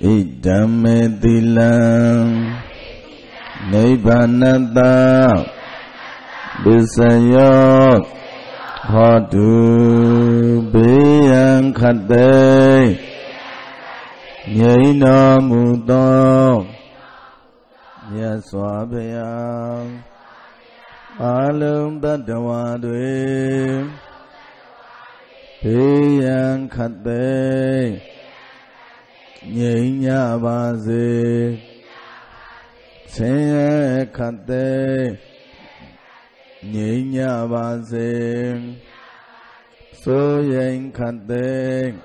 Idame tilam Nibbanata Bisayot Hodu Biyang Khate Nyaina Mudo Yaswabhayam Alum Tattva Biyang Khate Nyaina Base Senya Khate Nyaina Base Soyen Khate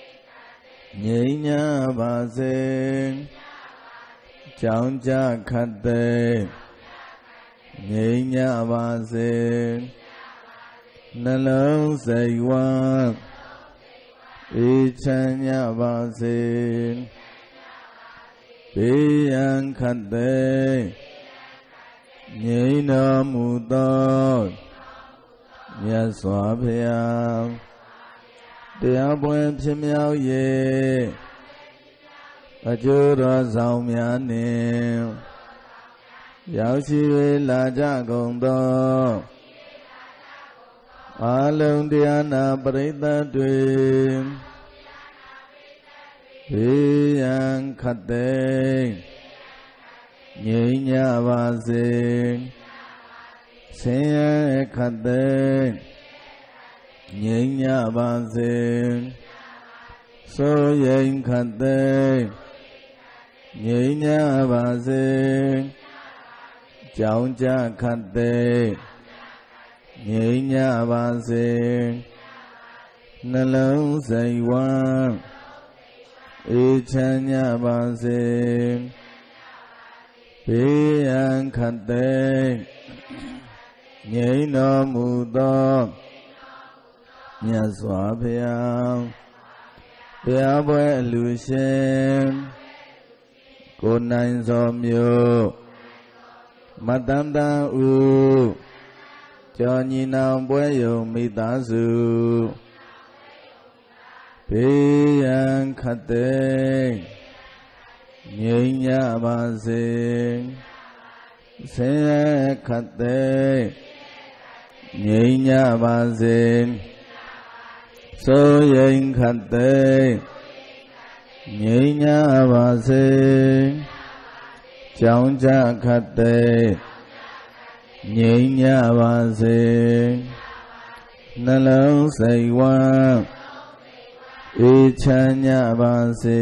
Nyaina Base Changja Khate Nyaina Base Nalong Saiwa Ichanya Base Biyang Khate Nyaina Mudo Yaswabhayamတရားပွင့်ဖြစ်မြောက်၍အကျိုးတော်ဆောင်များနှင့်ရောက်ရှိ၍လာကြကုန်သောအလုံးတရားနာပရိသတ်တွေဘေးရန်ခတ်သိမ်းငြိမ်းကြပါစေဆင်းရဲခတ်သိမ်းငြိမ်းကြပါစေစိုးရိမ်ခတ်သိမ်းငြိမ်းကြပါစေကြောင်းကြခတ်သိမ်းငြိမ်းကြပါစေနှလုံးစိတ်ဝမ်းအေးချမ်းကြပါစေဘေးရန်ခတ်သိမ်းငြိမ်းတော်မူသောမြတ်စွာဘုရားတရားပွဲအလှူရှင်ကိုနိုင်စောမျိုးမတန်တန်ဦးကျော်ညီနောင်ပွဲယုံမိသားစုဘေးရန်ခတ်သိမ်းငြိမ်းကြပါစေဆင်းရဲခတ်သိမ်းငြိမ်းကြပါစေစိုးရိမ်ခတ်သိမ်းငြိမ်းကြပါစေကြောင်းကြခတ်သိမ်းငြိမ်းကြပါစေနှလုံးစိတ်ဝမ်းအေးချမ်းကြပါစေ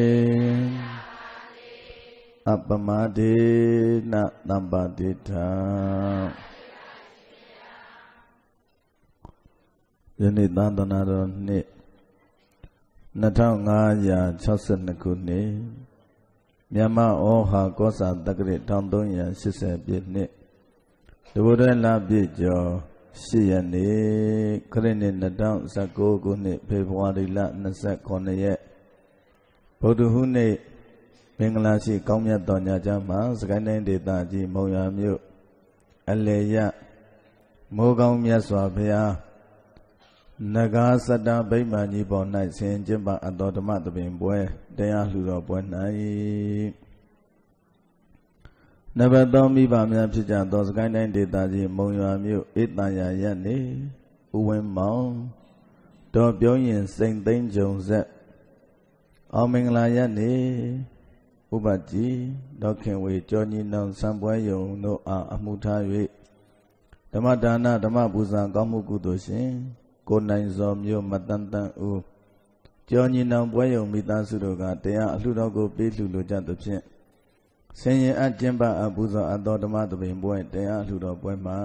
အပမဒေနသဗ္ဗတိထာယနေ့သန္တနာတော်နှစ်2562ခုနှစ်မြန်မာဩဟာကောဇာတက္ကရာ1380ပြည့်နှစ်တဘုဒ္ဓလပြည့်ကျော်8ရက်နေ့ခရစ်နှစ်2019ခုနှစ်ဖေဖော်ဝါရီလ29ရက်ဗုဒ္ဓဟူးနေ့မင်္ဂလာရှိကောင်းမြတ်တော်ညချမ်းမှာစကိုင်းတိုင်းဒေသကြီးမုံရွာမြို့အလေရမိုးကောင်းမြတ်စွာဘုရားနဂါစတ္တဗိမာန်ကြီးပေါ်၌ဆင်ကျင့်ပါအတော်ဓမ္မသဘင်ပွဲတရားလှူတော်ပွဲ၌နဘတော်မိဘများဖြစ်ကြသောစကိုင်းတိုင်းဒေသကြီးမုံရွာမြို့ဧတရာရပ်နေဥဝင်းမောင်တော်ပြောရင်စိန်သိန်းကြုံဆက်အောင်မင်္ဂလာရပ်နေဥပကြီးဒေါခင်ဝေကျော်ညီနောင်စံပွဲယုံတို့အားအမှုထား၍ဓမ္မဒါနဓမ္မပူဇာကောင်းမှုကုသိုလ်ရှင်ကိုနိုင်စောမျိုးမတန်တန်ဦးကျော်ညီနောင်ပွဲယုံမိသားစုတို့ကတရားအလှူတော်ကိုပေးလှူလိုကြသဖြင့်ဆင်ရင်အကျင့်ပါအပူဇော်အတော်ဓမ္မသဘင်ပွဲတရားအလှူတော်ပွဲမှာ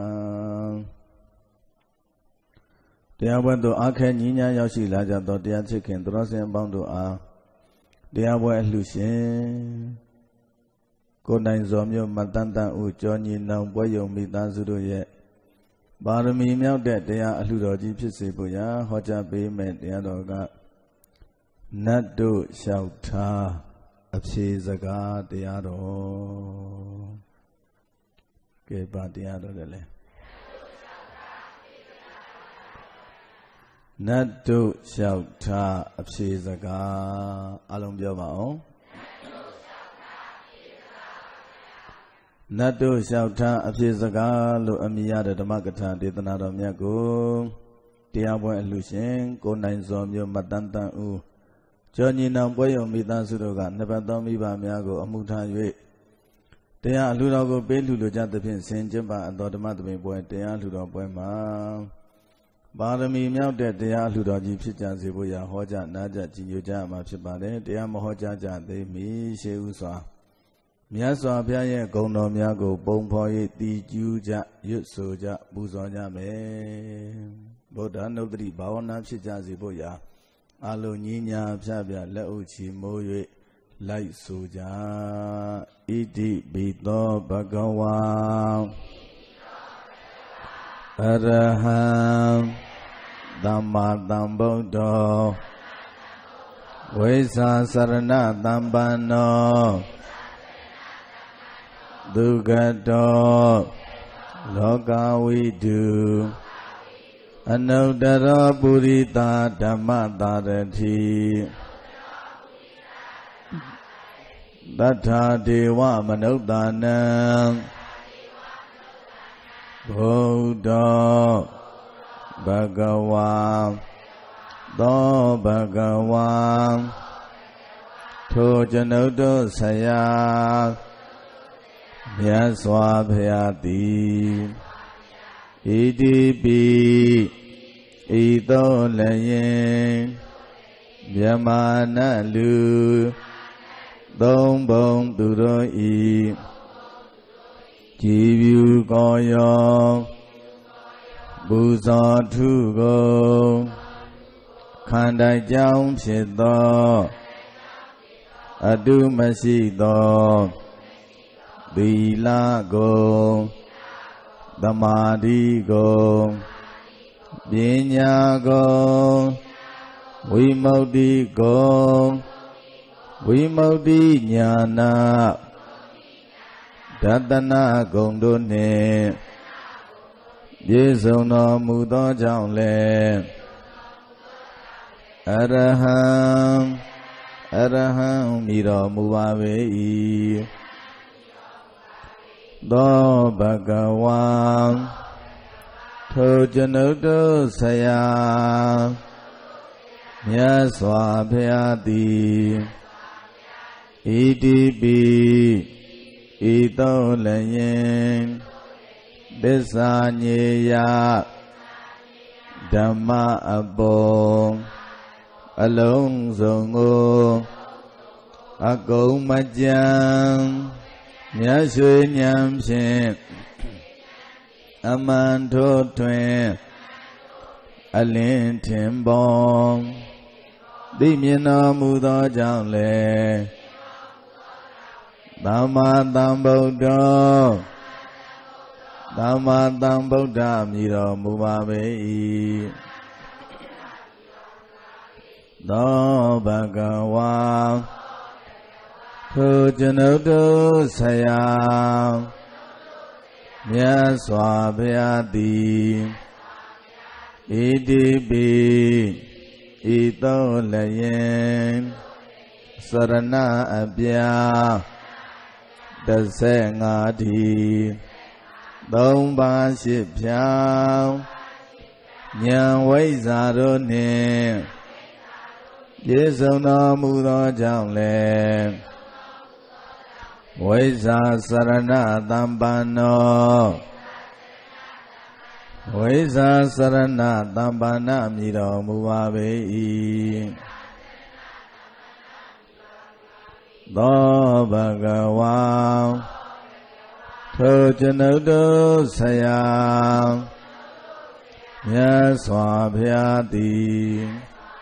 တရားပွဲသို့အခက်ညီညာရောက်ရှိလာကြသောတရားချစ်ခင်သူတော်စင်အပေါင်းတို့အားတရားပွဲအလှူရှင်ကိုနိုင်စောမျိုးမတန်တန်ဦးကျော်ညီနောင်ပွဲယုံမိသားစုတို့ရဲ့ပါရမီမြောက်တဲ့တရားအလှူတော်ကြီးဖြစ်စေဖို့ရာဟောကြားပေးမယ်တရားတော်ကနတ်တို့လျှောက်ထားအဖြေစကားတရားတော်ကဲပါတရားတော်တယ်လေနတ်တို့လျှောက်ထားအဖြေစကားအလုံးပြောပါအောင် Nado Shauta Apizagalo Amiyada Damakata Detanado Miago Diabo Illusion, Go Nine Zomio Matanta U Johnny Namboyo Mitan Sudoga, never done me by Miago, Amuta Yue. They are Ludogo Belu Jatapin, Saint Jemba and Dodamatami boy, they are Ludo Boyma. Barami Miao de they are Ludoji Pijan Zibuya, Hoja, Naja, Jiuja, Mapibade, they are Mohoja, they me, Sheusa. Miaswa Piaye, Gono Miago, Bomboy, the Juja, Yutsoja, Buzoja me. Boda no three Baona Pijan Zibuya. Alo Nina Psabia, Lauchi Moye, Light Soja, Iti Bito Bagawa Araham Dhamma Dhambodo Vesa Sarana Dhambano Dugato Loka Vidu Anodara Purita Dhamma Dharati Tata Dewa Manodana Buddha Bhagavan Do Bhagavan Thojanodo Saya Myaswa Bhayati Idipi Ido Layin Yamana Lu Dong Bong Duro I Jivu Goyo Buza Tugo Kandai Jam Shito Adu Masido Dila Go Damadi Go Binya Go Vimodi Go Vimodi Jnana Datana Gondone Yesono Mudo Jaunle Araham Araham Miro Muave Do Bhagavan Thojanodo Saya Myaswa Bhayati Idipi Ito Layin Desa Nyeya Dhamma Abo Along Zongo Agong Majang Nyasui Nyamshin Amanto Tuen Alin Timbong Dimyana Mudo Jaunle Dhamma Dhambodo Dhamma Dhamboda Miro Mubabe Do Bhagavan Thojanodo Saya Myaswa Bhayati Idipi Ito Layin Sarana Abhya Dasengati Domba Shipyam Nyan Vaisarone Yesona Mudo Jaunle Vaisa Sarana Dhambano Vaisa Sarana Dhambana Miro Muvabe Do Bhagavan Thojanodo Saya Myaswa Bhayati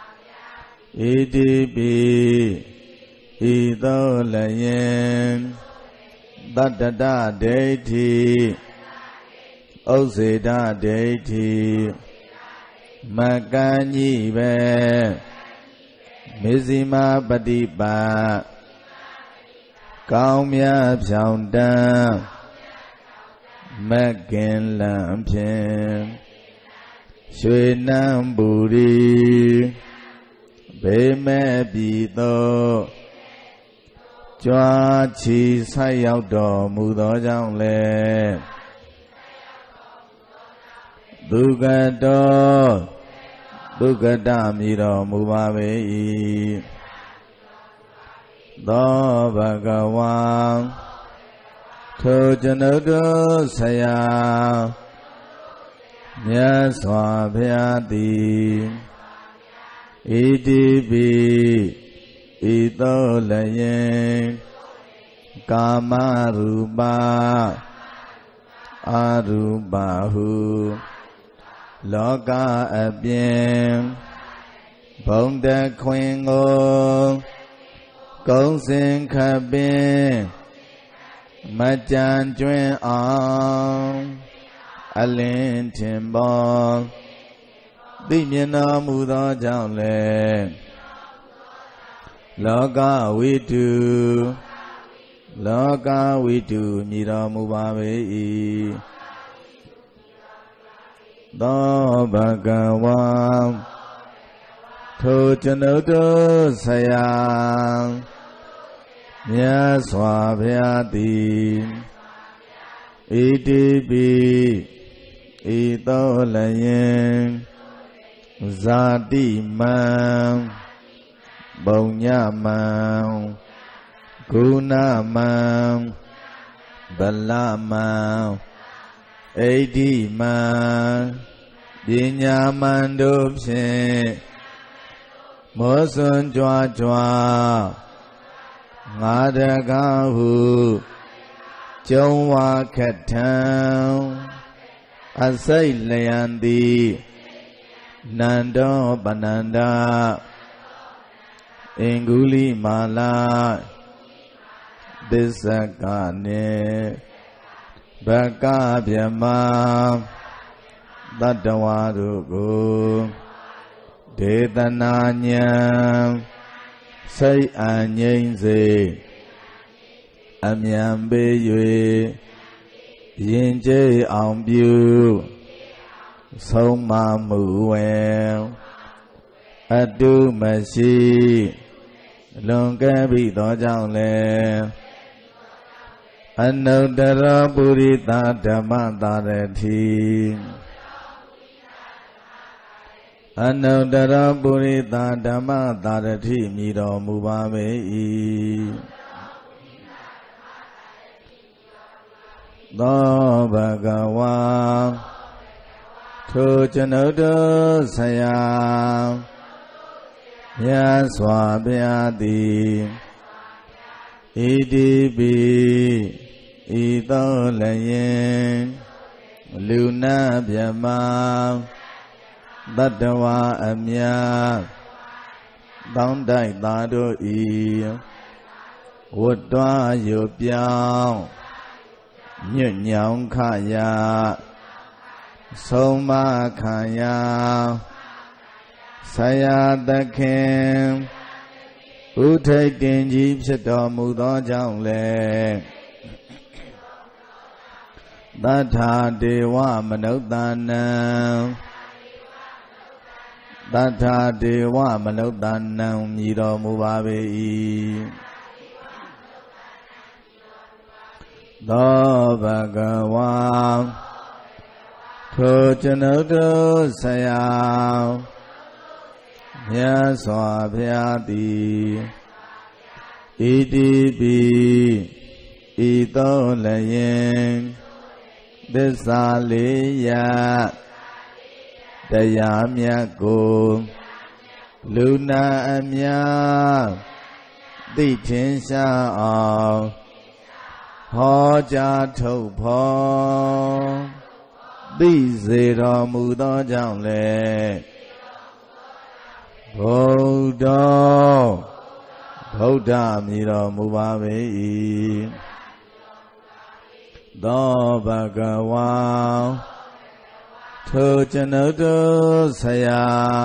Idipi Ito Layin Tattata Deiti Oseda Deiti Makanyi Be Mizima Patipa Kaung Mya Phyaung Tan Makin Lam Phien Shwe Nam Buri Beme Bito ကြွားချီဆိုက်ရောက်တော်မူသောကြောင့်လည်းဒုက္ခတောဒုက္ခတမြည်တော်မူပါပေ၏သောဘဂဝံထိုကျွန်ုပ်တို့ဆရာမြတ်စွာဘုရားသည်ဣတိပိဤသို့လည်းကာမရူပအရူပဟုလောကအပြင်ဘုံတခွင်ကိုကုံစင်ခပင်မကြံကျွင်းအောင်အလင်းထင်ပေါ်သိမြင်တော်မူသောကြောင့်လည်းလောကဝိတုလောကဝိတုမြည်တော်မူပါပေ၏သောဘဂဝံထိုကျွန်ုပ်တို့ဆရာမြတ်စွာဘုရားသည်ဣတိပိဤသို့လည်းဇာတိမံဘုံညမံဂုဏမံဗလမံဣဒိမံပညာမံတို့ဖြင့်မောစွန်ကြွားကြွားငါတကားဟုကျုံဝါခတ်ထံအစိတ်လျံသည်နန္တောပနန္ဒအင်္ဂုလိမာလာသစ္စကနေဘကဗြဟ္မာတတ္တဝါတို့ကိုဒေသနာဉာဏ်စိတ်အငြိမ့်စေအမြန်ပေး၍ယဉ်ကျေးအောင်ပြုဆုံးမမှုဝေအတုမရှိလွန်ကဲပြီးသောကြောင့်လည်းအနုတ္တရပုရိသဓမ္မတာရတိအနုတ္တရပုရိသဓမ္မတာရတိမြည်တော်မူပါပေ၏သောဘဂဝါထိုကျွန်ုပ်တို့ဆရာမြတ်စွာဘုရားသည်ဣတိပိဤသို့လည်းလူနာမြမတတ္တဝါအမြတ်တောင်းတိုက်သားတို့၏ဝတ္တယုပြောင်းညွတ်ညောင်းခရာဆုံးမခံရာဆရာသခင်ဥထိတ်တင်ကြီးဖြစ်တော်မူသောကြောင့်လည်းသတ္ထာဒေဝမနုဿာနံသတ္ထာဒေဝမနုဿာနံမြည်တော်မူပါပေ၏သောဘဂဝါထိုကျွန်ုပ်တို့ဆရာမြတ်စွာဘုရားသည်ဣတိပိဤသို့လည်းသစ္စာလေးရာတရားမြတ်ကိုလူနာအများသိထင်ရှားအောင်ဟောကြားထုတ်ဖော်သိစေတော်မူသောကြောင့်လည်းဗုဒ္ဓဗုဒ္ဓမြည်တော်မူပါပေ၏သောဘဂဝါထိုကျွန်ုပ်တို့ဆရာ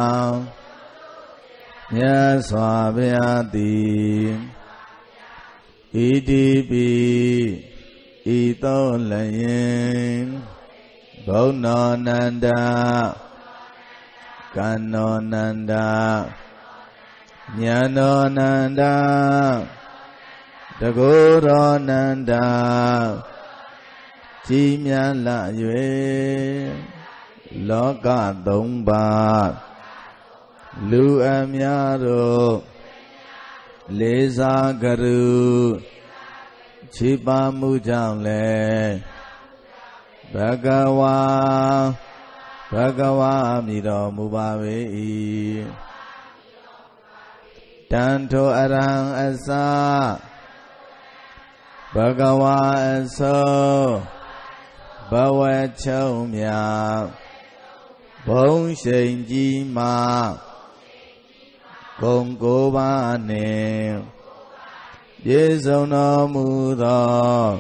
မြတ်စွာဘုရားသည်ဣတိပိဤသို့လည်းဘုံနောနန္ဒကံနောနန္ဒဉာဏောနန္ဒဒ Tago Nanda Chimya La Yue Loka Domba Lu Amyaro Leza Garu Chipa Mujang Bhagawa Miro Mubawe Tanto Arang Asa Bhagawa Aso Bawa Chaumya Bong Shen Ji Ma Gong Go Ba Ne Yeso No Mudo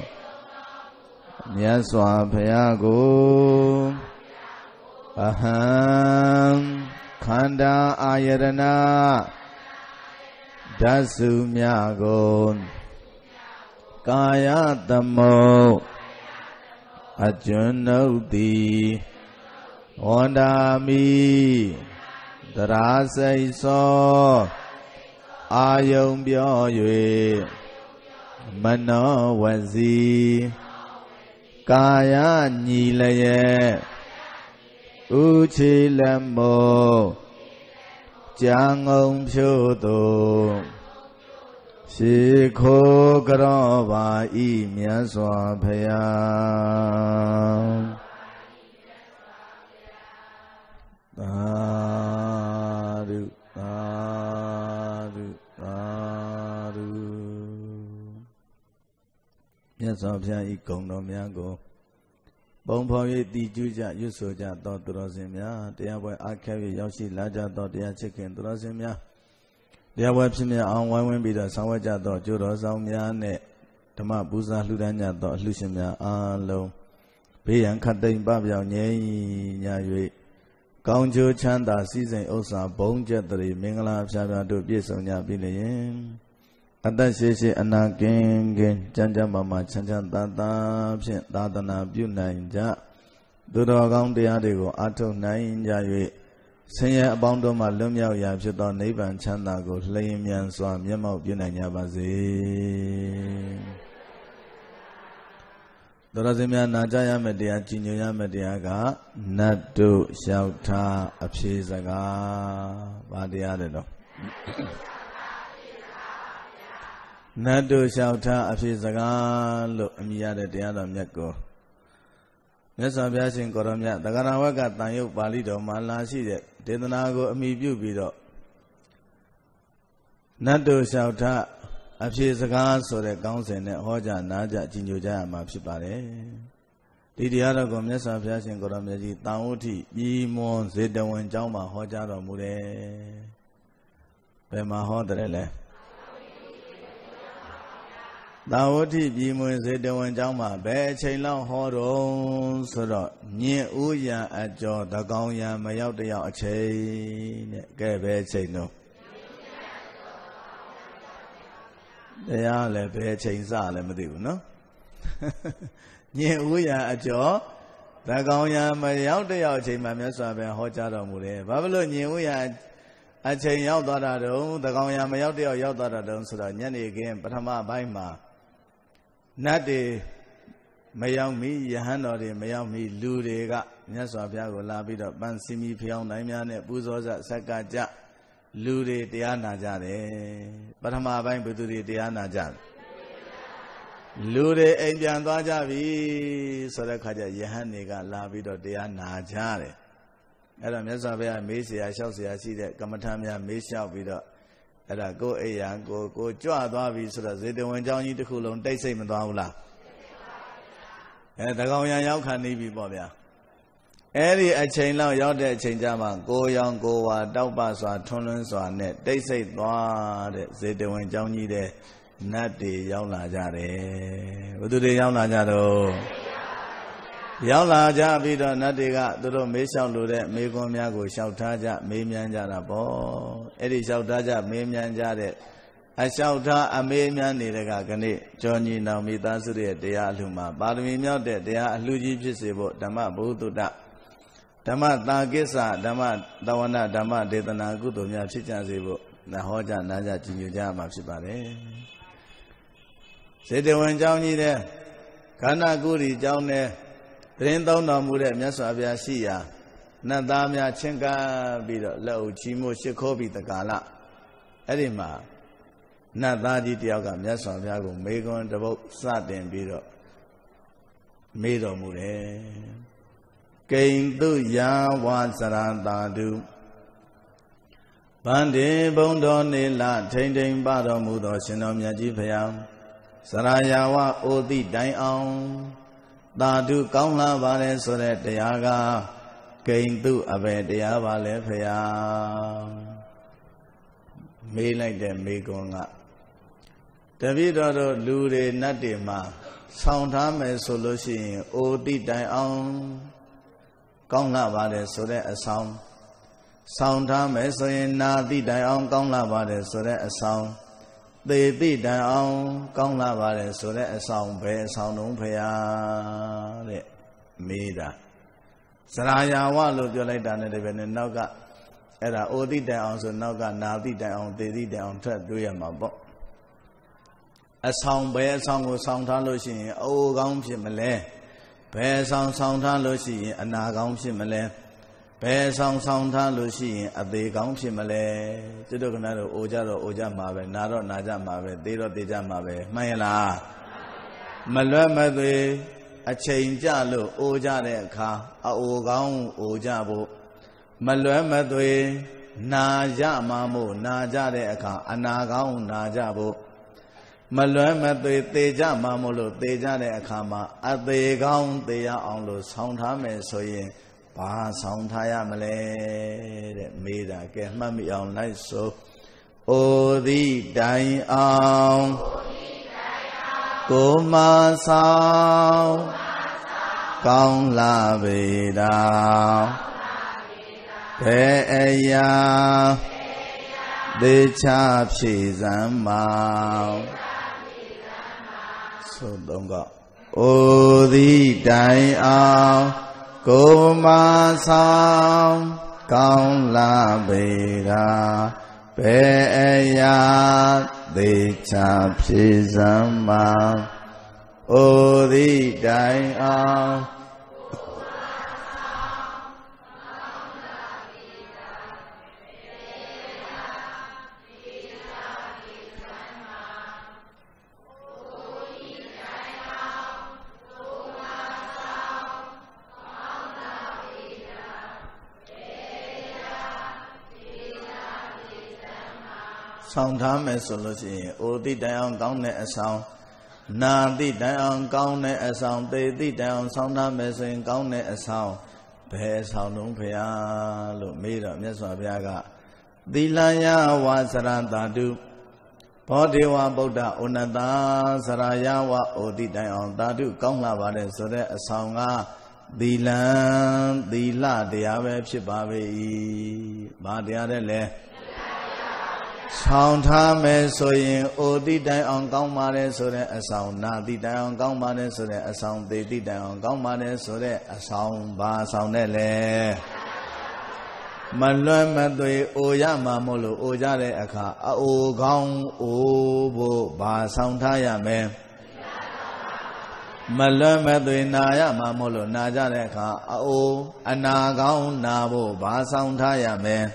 Nyaswa Phayago Aham Khanda Ayarana Dasu Myago Kaya Tamo Ajunauti Ondami Darasai So Ayong Byoyue Mano Wazi Kaya Nilaye Uchi Lambo Jangong Pyoto Sikho Karava Imya Swabhaya Adu Adu Adu Myat Swabhaya Ikong No Myango Bong Phawi Ti Juja Yusoja To Turasimya Tia Boy Akhavi Yoshi Laja To Tia Chicken Turasimya Tia Boy Psimya Ang Wan Bida Sawaja To Juro Saumya Ne Tama Busa Ludanya To Lusimya Along Biyan Khatain Babyaw Nyei Nya Yue Kaung Chu Chanda Season Osa Bong Jetri Mingala Phyabya To Piesong Nya Pi Le Yin Atta Sheshe Anakin Gen Janja Mama Chanchan Tata Phin Dadana Pyu Nain Ja Duro Kaung Tia Deko Athuk Nain Ja Yue Sanya Abang Do Ma Lum Yaw Ya Phit To Nibbana Chanda Ko Hlayin Myan Swa Myatmau Pyu Nain Nya Ba Se Dorasimya Najaya Media Jinyoya Media Ga Nattu Shauta Apshi Saga Badiya De Do Nattu Shauta Apshi Saga Lo Amiya De Tia Do Myat Ko Myatsa Bhaya Shin Koromya Dagara Waka Tanyuk Pali Do Ma La Shi De Dedana Ko Ami Pyu Pi Do Nattu Shauta Apshi Saga So De Kaung Sin Ne Hoja Naja Jinyoja Ma Phit Pa De Di Diyara Ko Myatsa Bhaya Shin Koromya Ji Tawuti Yi Mon Zetawan Chaung Ma Hoja Do Mu De Be Ma Ho Tere Le Tawuti Yi Mon Zetawan Chaung Ma Be Chain Lao Ho Do So Do Nyin U Ya Ajo Da Kaung Ya Ma Yaw Tayaw Achain Ne Ke Be Chain No Daya Le Be Chain Sa Le Ma Thi Bu No Nyin U Ya Ajo Da Kaung Ya Ma Yaw Tayaw Achain Ma Myatsa Bhaya Ho Ja Do Mu De Ba Lo Nyin U Ya Achain Yaw Twa Da Do Da Kaung Ya Ma Yaw Tayaw Yaw Twa Da Do So Do Nyane Kin Pathama Bai Ma Nat De Ma Yaw Mi Yahan Do De Ma Yaw Mi Lu De Ka Myatsa Bhaya Ko La Pi Do Pan Simi Phyaung Nain Mya Ne Puso Sa Sakka Ja Lu De Taya Na Ja De Pathama Bai Buthu De Taya Na Ja Lu De Ain Pyan Twa Ja Bi So De Kha Ja Yahan Ne Ka La Pi Do Taya Na Ja De Eda Myatsa Bhaya Me Siya Lyauk Siya Shi De Kamathan Mya Me Lyauk Pi Do Eda Ko Aiya Ko Jwa Twa Bi So Do Zetawan Chaung Ji Takhu Long Tait Siat Ma Twa Bu La Da Kaung Ya Yauk Kha Ni Bi Po Bya Edi Achain Lao Yauk De Achain Ja Ma Ko Yaung Ko Wa Tauk Pa Swa Thun Lun Swa Ne Tait Siat Twa De Zetawan Chaung Ji De Nat De Yauk La Ja De Buthu De Yauk La Ja Do Yauk La Ja Pi Do Nat De Ka Tu Do Me Lyauk Lo De Me Kwon Mya Ko Lyauk Tha Ja Me Myan Ja Da Po Edi Lyauk Tha Ja Me Myan Ja De A Lyauk Tha A Me Myan Ne De Ka Kane Jaw Nyi Naung Mi Ta Su De Taya A Hlu Ma Parami Myauk De Taya A Hlu Ji Phit Se Pho Dhamma Bhuddha Dhamma Ta Kissa Dhamma Tawana Dhamma Dedana Kuto Mya Phit Ja Se Pho Na Ho Ja Na Ja Jinyo Ja Ma Phit Pa De Sete Wan Chao Nhi de Kana Guri Chao Ne Trin Tong Dong Mu De Myaswa Bya Siya Nata Mya Chinka Bido Lau Chi Mo Shikho Bi Takala Edima Nata Ji Tiaga Myaswa Bya Ko Megon Dabo Satin Bido Medo Mu De Kain Tu Ya Wa Saranta Du Bande Bondo Nila Tain Tain Bado Mudo Shino Myaji Phayam Sarayawa Odi Dai Aung Dadu Kaungla Vale Sore Teyaga Kain Tu Abe Teya Vale Phayam Me like the Megonga Davido Lure Nadima Soundhame Solution Odi Dai Aung Kaungla Vale Sore a sound Soundhame Soyin Nadi Dai Aung Kaungla Vale Sore a sound They did their own Kaungla Vale Sore a sound Be Sound Umpaya Mida Saraya Walu Jolaitan and Noga Era Odi down so Noga Nadi down they did down to do your mabo A sound Be a song with Sound Talushi O Gam Shimale Be Sound Talushi and Nagam Shimale Be Sound Talushi at the Gam Shimale Tudokanado Ojaro Oja Mabe Naro Naja Mabe Dero Deja Mabe Mayala Malama a change Jalo Oja de Ka A Ogam Ojabo Malama Naja Mamu Naja de Ka Anagam Najabo Malama Teja Mamulo Teja de Akama at the Gam Teya on the Soundhame Soye Ba Soundhaya Male Mida get Mammy on light so O the Dai Aung Goma Sao Kaung La Veda Peya De Chap Shizama So don't go. O the Dai Aung Goma Sao Kaung La Veda Peya De Chap Shizama O the Dai Aung Soundhame Solution, Odi Down Gone a sound, Nadi Down Gone a sound, they down Soundhame Sing Gone a sound, Pay Sound Umpaya, Look made up Meswa Biaga, Dilaya Wasaranta do Podiwa Boda Unada, Sarayawa, Odi Down, Dadu Gongla Vale, so that a song Dilan, Dila, the Ave Shibavi, Madiadele. Soundhame Soyin Odi Dai on Gong Mare Sore a sound Nadi Dai on Gong Mare Sore a sound they did on Gong Mare Sore a sound Ba Sound Nele Malum Madui Oya Mamolo Ojare Aka O Gong O Ba Sound Tayame Malum Madui Naya Mamolo Najare Aka O Anagong Nabo Ba Sound Tayame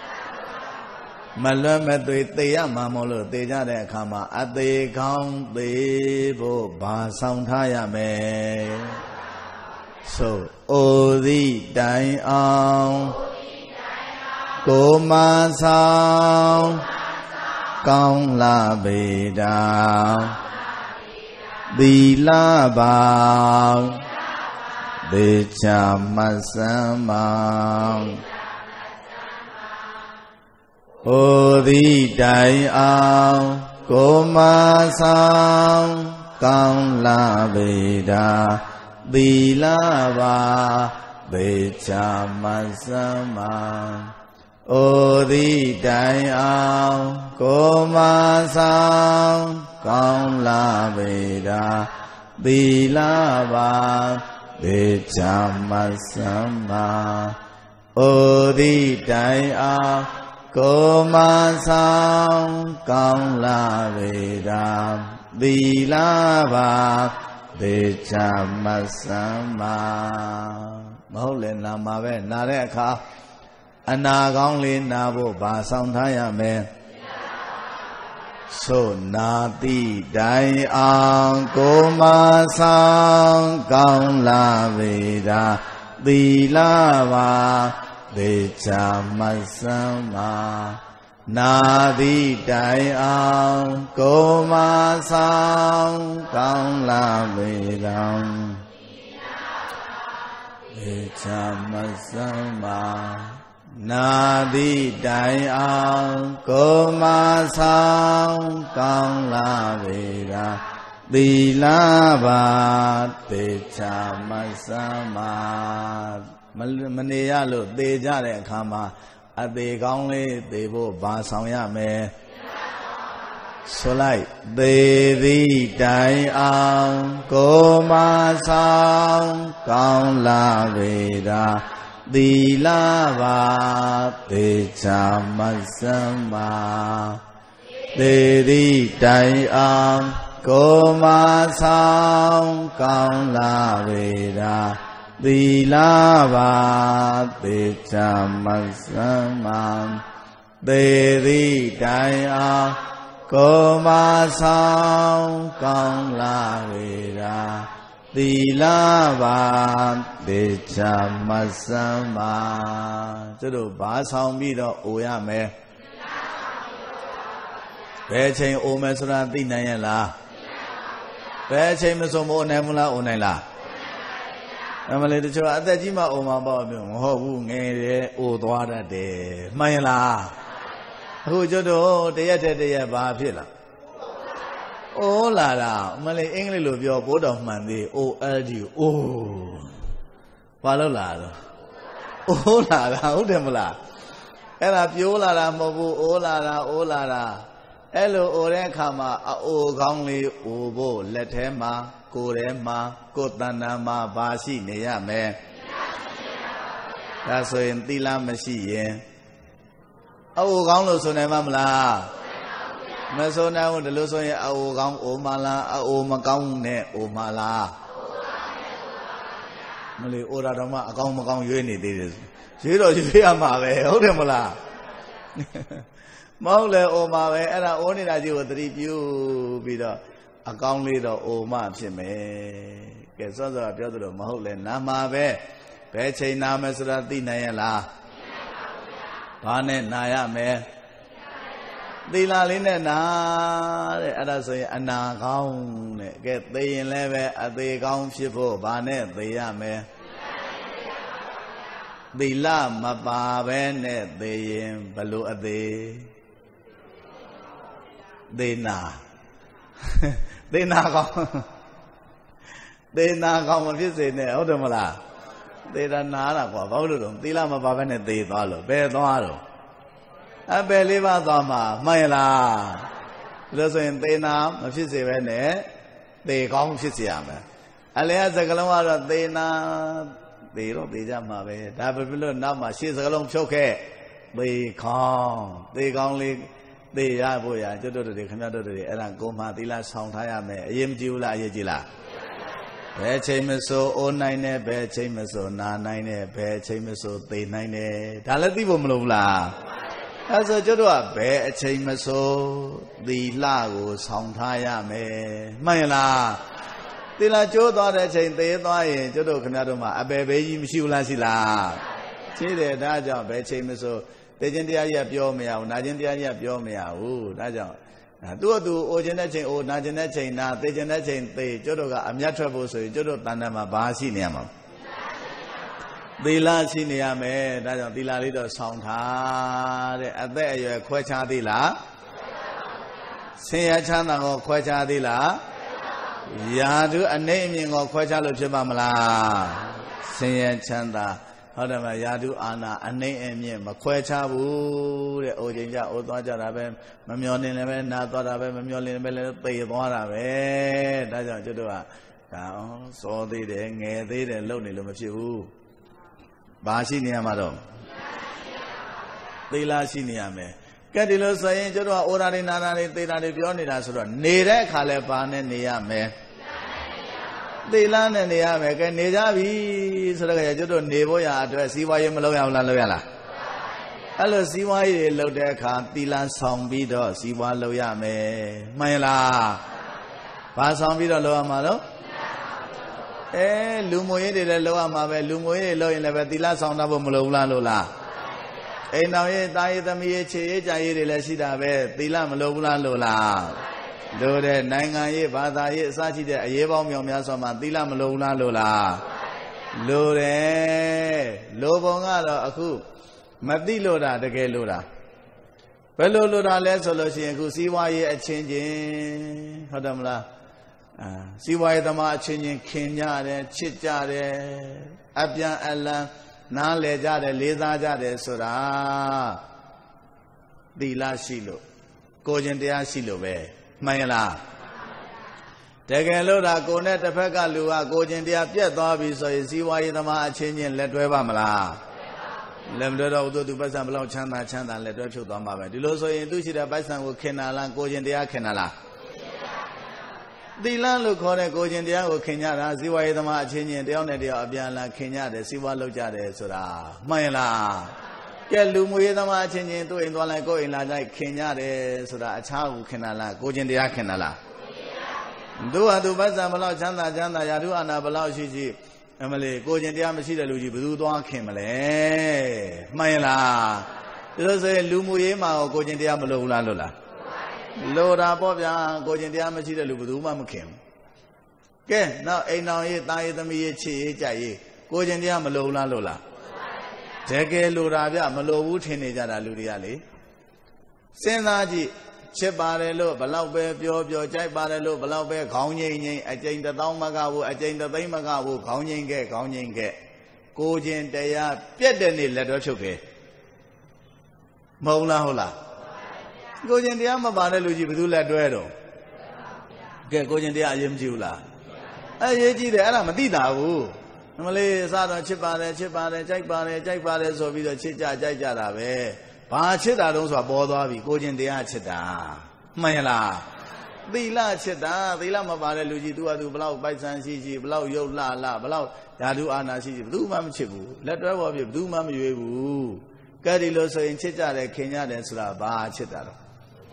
Malama Teya Mamolo Teja de Kama at the Gong Bebo Ba Soundhaya Me. So O the Dai Aung Goma Sao Kaung La Veda Dila Ba De Chamasama O the Dai Aung Goma Sao Kaung La Veda Dila Ba De Chamasama O the Dai Aung Goma Sao Kaung La Veda Dila Ba De Chamasama O the Dai Aung Goma Sao Kaung La Veda သီလပါသေချာမဆမ်းပါမဟုတ်လေနာမှာပဲနာတဲ့အခါအနာကောင်းလေးနာဖို့ဘာဆောင်ထားရမယ်ဆိုနာတိတိုင်အောင်ကိုမဆောင်ကောင်းလာပေတာသီလပါသေချာမဆမ်းပါနာတိတိုင်အောင်ကိုမဆောင်ကောင်းလာပေတာသေချာမဆမ်းပါနာတိတိုင်အောင်ကိုမဆောင်ကောင်းလာပေတာသီလပါသေချာမဆမ်းပါမနေရလို့သေကြတဲ့အခါမှာအသေးကောင်းလေးသေဖို့ဘာဆောင်ရမယ်ဆိုလိုက်သေသည်တိုင်အောင်ကိုမဆောင်ကောင်းလာပေတာသီလပါသေချာမဆမ်းပါသေသည်တိုင်အောင်ကိုမဆောင်ကောင်းလာပေတာသီလပါသေချာမဆမ်းပါသေသည်တိုင်အောင်ကိုမဆောင်ကောင်းလာပေတာသီလပါသေချာမဆမ်းပါကျတို့ဘာဆောင်ပြီးတော့အိုရမယ်ဘယ်ချိန်အိုမယ်ဆိုတာသိနိုင်ရဲ့လားဘယ်ချိန်မဆိုမအိုနိုင်ဘူးလားအိုနိုင်လားအမလေးတချို့အသက်ကြီးမှအိုမှာပေါ့ပြောမဟုတ်ဘူးငယ်တယ်အိုသွားတတ်တယ်မှန်ရဲ့လားအခုကျတို့တရက်တည်းဘာဖြစ်လားအိုးလာတာမလေးအင်္ဂလိပ်လိုပြောဘိုးတော်မှန်သေး OLD အိုးဘာလို့လာတော့အိုးလာတာဟုတ်တယ်မလားအဲ့ဒါပြိုးလာတာမဟုတ်ဘူးအိုးလာတာအဲ့လိုအိုတဲ့အခါမှာအိုကောင်းလေးအိုဖို့လက်ထဲမှာကိုယ်ထဲမှာကိုယ်တဏ္ဍာမှာဘာရှိနေရမယ်ဒါဆိုရင်သီလမရှိရင်အိုကောင်းလို့ဆိုနိုင်မှာမလားမဆိုနိုင်ဘူးဒီလိုဆိုရင်အိုကောင်းအိုမလားအိုမကောင်းနဲ့အိုမလားမလေးအိုတာတော့မှအကောင်းမကောင်းရွေးနေသေးတယ်ရွေးတော့ရွေးရမှာပဲဟုတ်တယ်မလားမဟုတ်လေအိုမှာပဲအဲ့ဒါအိုနေတာကြီးကိုသတိပြုပြီးတော့အကောင်းလေးတော့အိုမှဖြစ်မယ်ကဲစောစောပြောသလိုမဟုတ်လေနာမှာပဲဘယ်ချိန်နာမယ်ဆိုတာသိနိုင်ရဲ့လားဘာနဲ့နာရမယ်သီလလေးနဲ့နာတဲ့အဲ့ဒါဆိုရင်အနာကောင်းတဲ့ကဲသိရင်လည်းပဲအသေးကောင်းဖြစ်ဖို့ဘာနဲ့သိရမယ်သီလမပါပဲနဲ့သိရင်ဘလို့အသေးသေနာသေနာကောင်းသေနာကောင်းမဖြစ်စေနဲ့ဟုတ်တယ်မလားသေတာနာတာကွာဘာလို့လဲသီလမပါဘဲနဲ့သေသွားလို့ဘယ်သွားတော့အပယ်လေးပါးသွားမှာမှန်ရလားဒါဆိုရင်သေနာမဖြစ်စေပဲနဲ့သေကောင်းဖြစ်စေရမယ်အလျောစကလုံးကတော့သေနာသေတော့သေကြမှာပဲဒါပဲပြလို့နောက်မှာရှေ့စကလုံးဖြုတ်ခဲ့သေကောင်းလေးသေရဖို့ရကျွတ်တို့တွေခင်ဗျားတို့တွေအဲ့ဒါကိုမှသီလဆောင်ထားရမယ်အရေးမကြီးဘူးလားအရေးကြီးလားဘယ်ချိန်မဆိုအိုးနိုင်တယ်ဘယ်ချိန်မဆိုနာနိုင်တယ်ဘယ်ချိန်မဆိုသေနိုင်တယ်ဒါလည်းသိဖို့မလိုဘူးလားအဲ့ဆိုကျွတ်တို့ကဘယ်အချိန်မဆိုသီလကိုဆောင်ထားရမယ်မှန်ရလားသီလကျိုးသွားတဲ့အချိန်သေသွားရင်ကျွတ်တို့ခင်ဗျားတို့မှာအပယ်ဘေးကြီးမရှိဘူးလားရှိလားရှိတယ်ဒါကြောင့်ဘယ်ချိန်မဆိုသေခြင်းတရားကြီးကပြောမရဘူးနာခြင်းတရားကြီးကပြောမရဘူးဒါကြောင့်သူ့အတူအိုခြင်းတဲ့ချိန်အိုနာခြင်းတဲ့ချိန်နာသေခြင်းတဲ့ချိန်သေကျွတ်တို့ကအမြတ်ထွက်ဖို့ဆိုရင်ကျွတ်တို့တဏ္ဍာမှာဘာရှိနေရမှာသီလရှိနေရမယ်ဒါကြောင့်သီလလေးတော့ဆောင်ထားတဲ့အသက်အရွယ်ခွဲခြားသေးလားဆင်းရဲချမ်းသာကိုခွဲခြားသေးလားယာတုအနေအမြင်ကိုခွဲခြားလို့ဖြစ်ပါမလားဆင်းရဲချမ်းသာဟုတ်တယ်မလားယာတုအာနာအနေအမြင်မခွဲခြားဘူးတဲ့အိုချိန်ကြအိုသွားကြတာပဲမမျောနေလည်းပဲနာသွားတာပဲမမျောနေလည်းပဲသေသွားတာပဲဒါကြောင့်ကျွတ်တို့ကဒါစောသေးတယ်ငယ်သေးတယ်လုံနေလို့မဖြစ်ဘူးဘာရှိနေရမှာတော့သီလရှိနေရမယ် cái đi lo say cho đó ora đi nana đi tây ra đi béo đi ra số đó nề đấy khá là ba nên nề à mẹ tây la nên nề à mẹ cái nề ra vì số đó cái cho đó nề bôi à rồi xí vai mà lâu là alo xí vai lâu đấy khá tây la sòng bí đó xí vai lâu ya mẹ mày là ba sòng bí đó lâu mà đâu lũ muối thì lâu mà về lũ muối thì lâu là về tây la sòng đó bông lâu là nào ye tai tâm ye chế trái ye là xí đà về tây la mà lâu là đồ đấy này ngay ye ba ta ye sa chi đấy ye bao miêu miêu so mà tây la mà lâu là đồ đấy lâu bông à đó aku mất đi lâu ra được cái lâu ra phải lâu ra lấy số lượng xin aku xí hoa ye chín chín hết đâm là xí hoa ye tama chín chín kinh nhà đấy chít nhà đấy áp dụng Allah ná lệ ra đấy lê ra đấy số ra tây la xí lô cô chân tia xí lô về mày là thế cái lâu ra cô này tập cái lúa cô chân tia biết đó vì sao xí hoa ye tama chín chín lệ đuôi ba mà là làm đó đâu tôi bắt sang bao chán ta lệ đuôi chụp đó mà vậy đi lâu rồi tôi chỉ là bắt sang cô khen là cô chân tia khen là tây la lúc khó này cô chân tia cô khen ra xí hoa ye tama chín chín đeo này đeo áp là khen đấy xí hoa lâu ra đấy số ra mày là cái lúa muối tama chín chín tôi in đó lại cô in là lại khen đấy số ra cháo khen là cô chân tia khen là tôi bắt sang bao chán ta ya tôi ăn bao xí em lấy cô chân tia mà xí được lúa gì bự to khen mà lấy mày là rồi rồi lúa muối mà cô chân tia mà lâu là lâu ra bỏ ra cô chân tia mà xí được lúa bự mà khen cái nào ye tai tâm ye chế trái cô chân tia mà lâu là thế cái lâu ra bây mà lâu vũ thiên này ra là lúa đi à lấy xem ra gì chế ba đấy lo, bà lão bé biểu trái ba đấy lo, bà lão bé khẩu nhện, ở trên đó tao mà gạo, ở trên đó tây mà gạo, khẩu nhện cái, cô chân đây à, biết đến này là đó chụp cái, mông là hổ là, cô chân đây mà ba đấy lo gì bị là đuôi rồi, cái cô chân đây yếm chịu là, ye chỉ đấy là mà tí đào, mà lấy sao đó chế ba đấy, trái ba đấy rồi bây giờ chế cha là về. Ba chết đã đông xóa bỏ đó vì cô chân tia chết đã mày là tây la mà bà này lưu gì tu bao bài san xí bao yêu la bao nhà tu ana xí tu mà không chết bu lật đuôi vào việc tu mà không yêu bu cái đi lo soi chết ra đấy khen nhà đấy sura ba chết đã rồi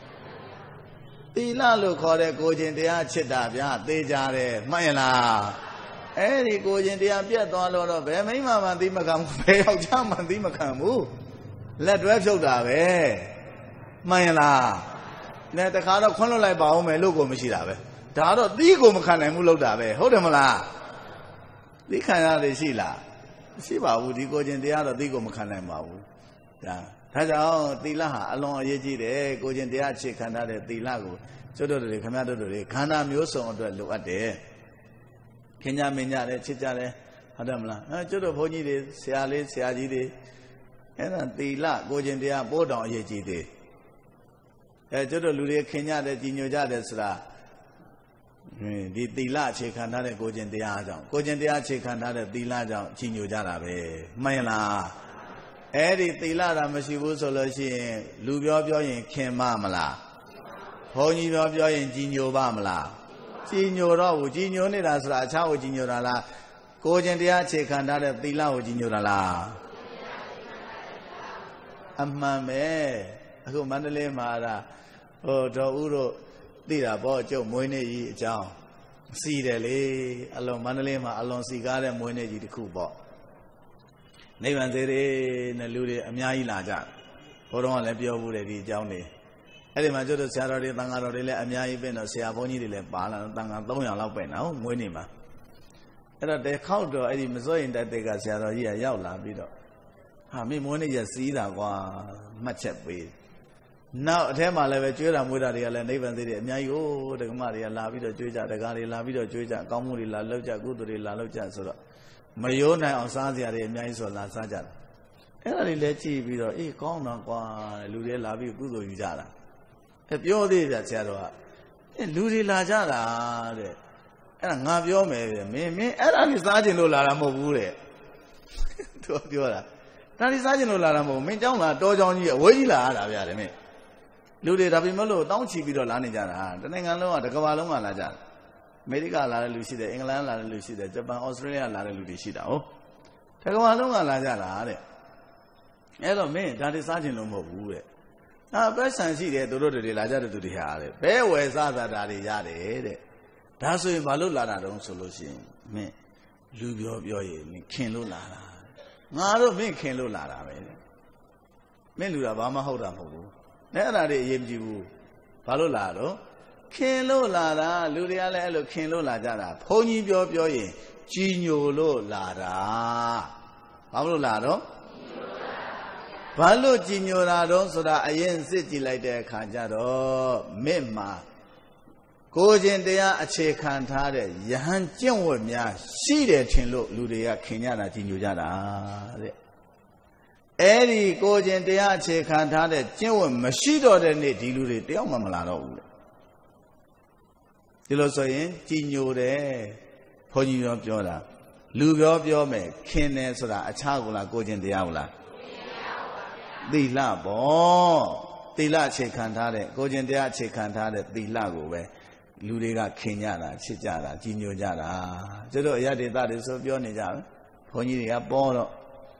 tây la lúc khó đấy cô chân tia chết đã bia tây ra đấy mày là đi cô chân tia biết to lo bé mấy mà tí mà cầm bé học cha mà tí mà cầm bu lật đuôi phốt đã về mày là nè ta khá đó khoan lo lại bảo mày lúc cũng mới xí đã về đó đó tí cũng mà khăn này mua lúc đã vềဟုတ်တယ်မလားtí khăn ra thì xí là xí bảo vụ tí cô chân tia đó tí cũng mà khăn này bảo vụ đó thế sao tí la hả along ở gì đấy cô chân tia chỉ khăn ra đấy tí la của chỗ đó đấy khăm đó đấy khăn ra miếu sòng đó lúc ở đấy khi nhà mình nhà đấy chết cha đấyဟုတ်တယ်မလားchỗ đó bố nhí đấy xia gì đấyအဲ့ဒါသီလကိုကျင်တရားပို့တော်အရေးကြီးသေးကျွတ်တို့လူတွေခင်ကြတယ်ကြီးညိုကြတယ်ဆိုတာဒီသီလအခြေခံထားတဲ့ကိုကျင်တရားကြောင့်ကိုကျင်တရားအခြေခံထားတဲ့သီလကြောင့်ကြီးညိုကြတာပဲမှန်လားအဲ့ဒီသီလတာမရှိဘူးဆိုလို့ရှိရင်လူပြောရင်ခင်မမလားဘုန်းကြီးပြောရင်ကြီးညိုပါမလားကြီးညိုတော့ဘူးကြီးညိုနေတာဆိုတာအခြားကိုကြီးညိုတာလားကိုကျင်တရားအခြေခံထားတဲ့သီလကိုကြီးညိုတာလားအမှန်ပဲအခုမန္တလေးမှာတော်ဦးတို့သိတာပေါ့ကျုပ်မွေးနေ့ကြီးအကြောင်းစီတယ်လေအလွန်မန္တလေးမှာအလွန်စီကားတဲ့မွေးနေ့ကြီးတစ်ခုပေါ့နိဗ္ဗာန်စေတွေနဲ့လူတွေအများကြီးလာကြဘုရားကလည်းပြောဘူးတယ်ဒီအကြောင်းတွေအဲ့ဒီမှာကျုပ်တို့ဆရာတော်တွေတန်ဃာတော်တွေလည်းအများကြီးပဲတော့ဆရာဘုန်းကြီးတွေလည်းပါလာတန်ဃာ300လောက်ပဲနော်မွေးနေ့မှာအဲ့တော့တခေါက်တော့အဲ့ဒီမစိုးရင်တက်ကဆရာတော်ကြီးကရောက်လာပြီးတော့ဟာမင်းမွေးနေ့ရစီးတာကွာမှတ်ချက်ပေးနောက်အထဲမှာလည်းပဲကျွေးတာမွေးတာတွေကလည်းနိဗ္ဗာန်သေးတယ်အများကြီးဟိုဒကမတွေကလာပြီးတော့ကျွေးကြဒကာတွေလာပြီးတော့ကျွေးကြအကောင်းမှုတွေလာလောက်ကြကုသိုလ်တွေလာလောက်ကြဆိုတော့မရိုးနိုင်အောင်စားစရာတွေအများကြီးဆိုလာစားကြတာအဲ့ဒါတွေလည်းကြည့်ပြီးတော့အေးကောင်းတော့ကွာလူတွေလာပြီးကုသိုလ်ယူကြတာပြောသေးပြဆရာတော်ကလူတွေလာကြတာတဲ့အဲ့ဒါငါပြောမယ်ဗျမင်းအဲ့ဒါนี่စားကျင်လို့လာတာမဟုတ်ဘူးတဲ့သူပြောတာဒါนี่စားကျင်လို့လာတာမဟုတ်မင်းเจ้าလာတောเจ้าကြီးအဝေးကြီးလာရတာဗျာတဲ့မင်းလူတွေဒါပေမဲ့လို့တောင်းချီပြီးတော့လာနေကြတာတနိုင်ငံလုံးကတစ်ကမ္ဘာလုံးကလာကြတယ်အမေရိကလာတဲ့လူရှိတယ်အင်္ဂလန်လာတဲ့လူရှိတယ်ဂျပန်ဩစတြေးလျလာတဲ့လူတွေရှိတာဟုတ်တစ်ကမ္ဘာလုံးကလာကြတာတဲ့အဲ့တော့မင်းဒါတွေစားခြင်းလို့မဟုတ်ဘူးတဲ့ပဲဆန်ရှိတယ်သူတို့တွေလာကြတဲ့သူတွေဟာတဲ့ဘဲဝယ်စားတာတွေရတယ်တဲ့ဒါဆိုရင်ဘာလို့လာတာတုံးဆိုလို့ရှိရင်မင်းလူပြောရင်ခင်လို့လာတာငါတို့မင်းခင်လို့လာတာပဲတဲ့မင်းလူတာဘာမှဟုတ်တာမဟုတ်ဘူးနဲ့အဲ့ဒါတွေအရေးမကြီးဘူးဘာလို့လာတော့ခင်လို့လာတာလူတွေကလည်းအဲ့လိုခင်လို့လာကြတာဘုန်းကြီးပြောရင်ကြီးညိုလို့လာတာဘာလို့လာတော့ဘာလို့ကြည်ညိုတာတော့ဆိုတာအရင်စစ်ကြည့်လိုက်တဲ့အခါကျတော့မြင့်မှာကိုခြင်းတရားအခြေခံထားတဲ့ယဟန်ကျင့်ဝတ်များရှိတယ်ထင်လို့လူတွေကခင်ကြတာကြည်ညိုကြတာတဲ့အဲ့ဒီကိုခြင်းတရားအခြေခံထားတဲ့ကျင့်ဝတ်မရှိတော့တဲ့နေ့ဒီလူတွေတယောက်မှမလာတော့ဘူးတဲ့ဒီလိုဆိုရင်ကြည်ညိုတယ်ဘုန်းကြီးပြောတာလူပြောမယ်ခင်တယ်ဆိုတာအခြားကိုလားကိုခြင်းတရားကိုလားသီလပေါ့သီလအခြေခံထားတဲ့ကိုခြင်းတရားအခြေခံထားတဲ့သီလကိုပဲလူတွေကခင်ကြတာချစ်ကြတာကြည်ညိုကြတာကျတို့အရဒေသတွေဆိုပြောနေကြပဲဘုန်းကြီးတွေကပေါ်တော့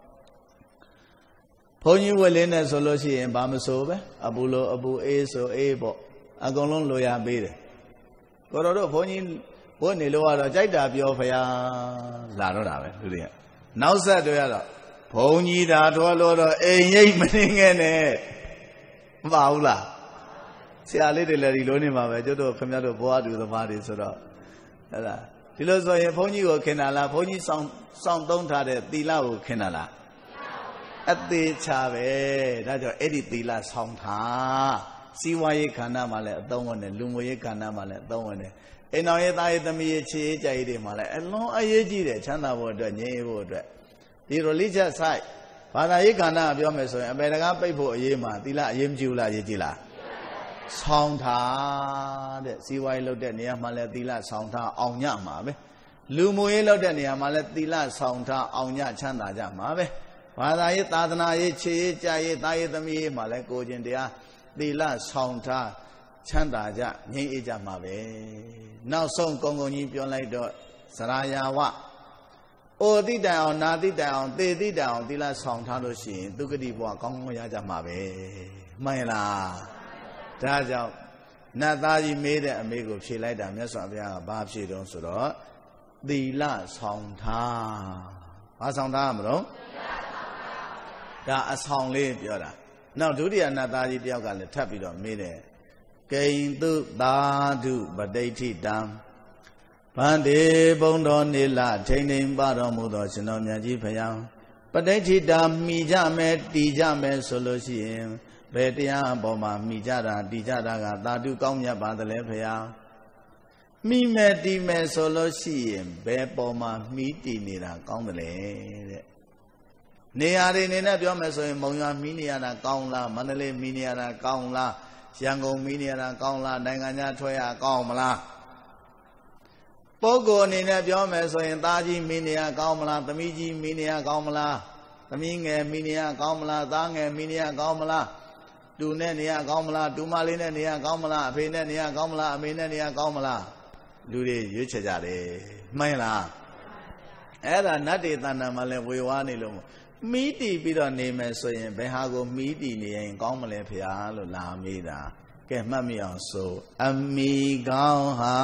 ဘုန်းကြီးဝက်လင်းနဲ့ဆိုလို့ရှိရင်ဘာမဆိုပဲအပူလိုအပူအေးဆိုအေးပေါ့အကုန်လုံးလိုရပေးတယ်ကိုတော်တို့ဘုန်းကြီးဝက်နေလို့ကတော့ကြိုက်တာပြောဖရာလာတော့တာပဲလူတွေကနောက်ဆက်တွေကတော့ဘုန်းကြီးသာတော်လို့တော့အိမ်ရိပ်မနေငဲ့နဲ့မပါဘူးလားဆရာလေးတွေလည်းဒီလိုနေမှာပဲကျတို့ခင်ဗျားတို့ဘဝတူသမားတွေဆိုတော့အဲ့ဒါဒီလိုဆိုရင်ဘုန်းကြီးကိုခင်တာလားဘုန်းကြီးစောင့်သုံးထားတဲ့သီလကိုခင်တာလားအသေးချပဲဒါကြောင့်အဲ့ဒီသီလဆောင်ထားစီဝါရေးခန္ဓာမှာလည်းအသုံးဝင်တယ်လူငွေရေးခန္ဓာမှာလည်းအသုံးဝင်တယ်အိမ်တော်ရေးသားရေးသမီးရေးခြေရေးကြိုက်ရေးတွေမှာလည်းအလွန်အရေးကြီးတယ်ချမ်းသာဖို့အတွက်ငြိမ်းဖို့အတွက်ဒီ religious side ဘာသာရေးခန္ဓာပြောမယ်ဆိုရင်အပေတကားပိတ်ဖို့အရေးမှာသီလအရေးမကြီးဘူးလားအရေးကြီးလားဆောင်းထားတဲ့စီဝါရေးလုပ်တဲ့နေရာမှာလည်းသီလဆောင်းထားအောင်ညမှာပဲလူမှုရေးလုပ်တဲ့နေရာမှာလည်းသီလဆောင်းထားအောင်ညချမ်းသာကြမှာပဲဘာသာရေးသာသနာရေးခြေရေးကြရေးသားရေးသမီးရေးမှာလည်းကိုခြင်းတရားသီလဆောင်းထားချမ်းသာကြငြိမ်းအေးကြမှာပဲနောက်ဆုံးကုံကုံကြီးပြောလိုက်တော့စရာယာဝအိုတိတိုင်အောင်နာတိတိုင်အောင်သေတိတိုင်အောင်သီလဆောင်ထားလို့ရှိရင်ဒုက္ခတိဘဝကောင်းကောင်းရကြမှာပဲမှန်လားဒါကြောင့်နတ်သားကြီးမေးတဲ့အမေကိုဖြေလိုက်တာမြတ်စွာဘုရားကဘာဖြေတုံးဆိုတော့သီလဆောင်ထားဘာဆောင်ထားမလို့ဒါအဆောင်လေးပြောတာနောက်ဒုတိယနတ်သားကြီးတယောက်ကလည်းထပ်ပြီးတော့မေးတယ်ကိဉ္တုသာဓုပဋိဋ္ဌိတံဗန္တေဘုံတော်နေလထိန်ထိန်ပါတော်မူသောရှင်တော်မြတ်ကြီးဖယားပဋိဋ္ဌိတာမိကြမယ်တီကြမယ်ဆိုလို့ရှိရင်ဘယ်တရားအပေါ်မှာမိကြတာတီကြတာကသာဓုကောင်းမြတ်ပါသလဲဖယားမိမဲ့တီမဲ့ဆိုလို့ရှိရင်ဘယ်ပေါ်မှာမိတီနေတာကောင်းတယ်လေတဲ့နေရာတွေနေနဲ့ပြောမယ်ဆိုရင်မုံရွာမိနေရတာကောင်းလားမန္တလေးမိနေရတာကောင်းလားရန်ကုန်မိနေရတာကောင်းလားနိုင်ငံခြားထွက်ရကောင်းမလားပုဂ္ဂိုလ်အနေနဲ့ပြောမယ်ဆိုရင်သားကြီးမိနေရကောင်းမလားသမီးကြီးမိနေရကောင်းမလားသမီးငယ်မိနေရကောင်းမလားသားငယ်မိနေရကောင်းမလားတူနဲ့နေရကောင်းမလားတူမလေးနဲ့နေရကောင်းမလားအဖေနဲ့နေရကောင်းမလားအမေနဲ့နေရကောင်းမလားလူတွေရွေးချယ်ကြတယ်မှန်လားအဲ့ဒါနတ်တေတဏ္ဍာမှာလဲဝေဝါးနေလို့မီးတီပြီးတော့နေမယ်ဆိုရင်ဘယ်ဟာကိုမီးတီနေရင်ကောင်းမလဲဖေဟာလို့လာမေးတာကဲမှတ်မိအောင်ဆိုအမိကောင်းဟာ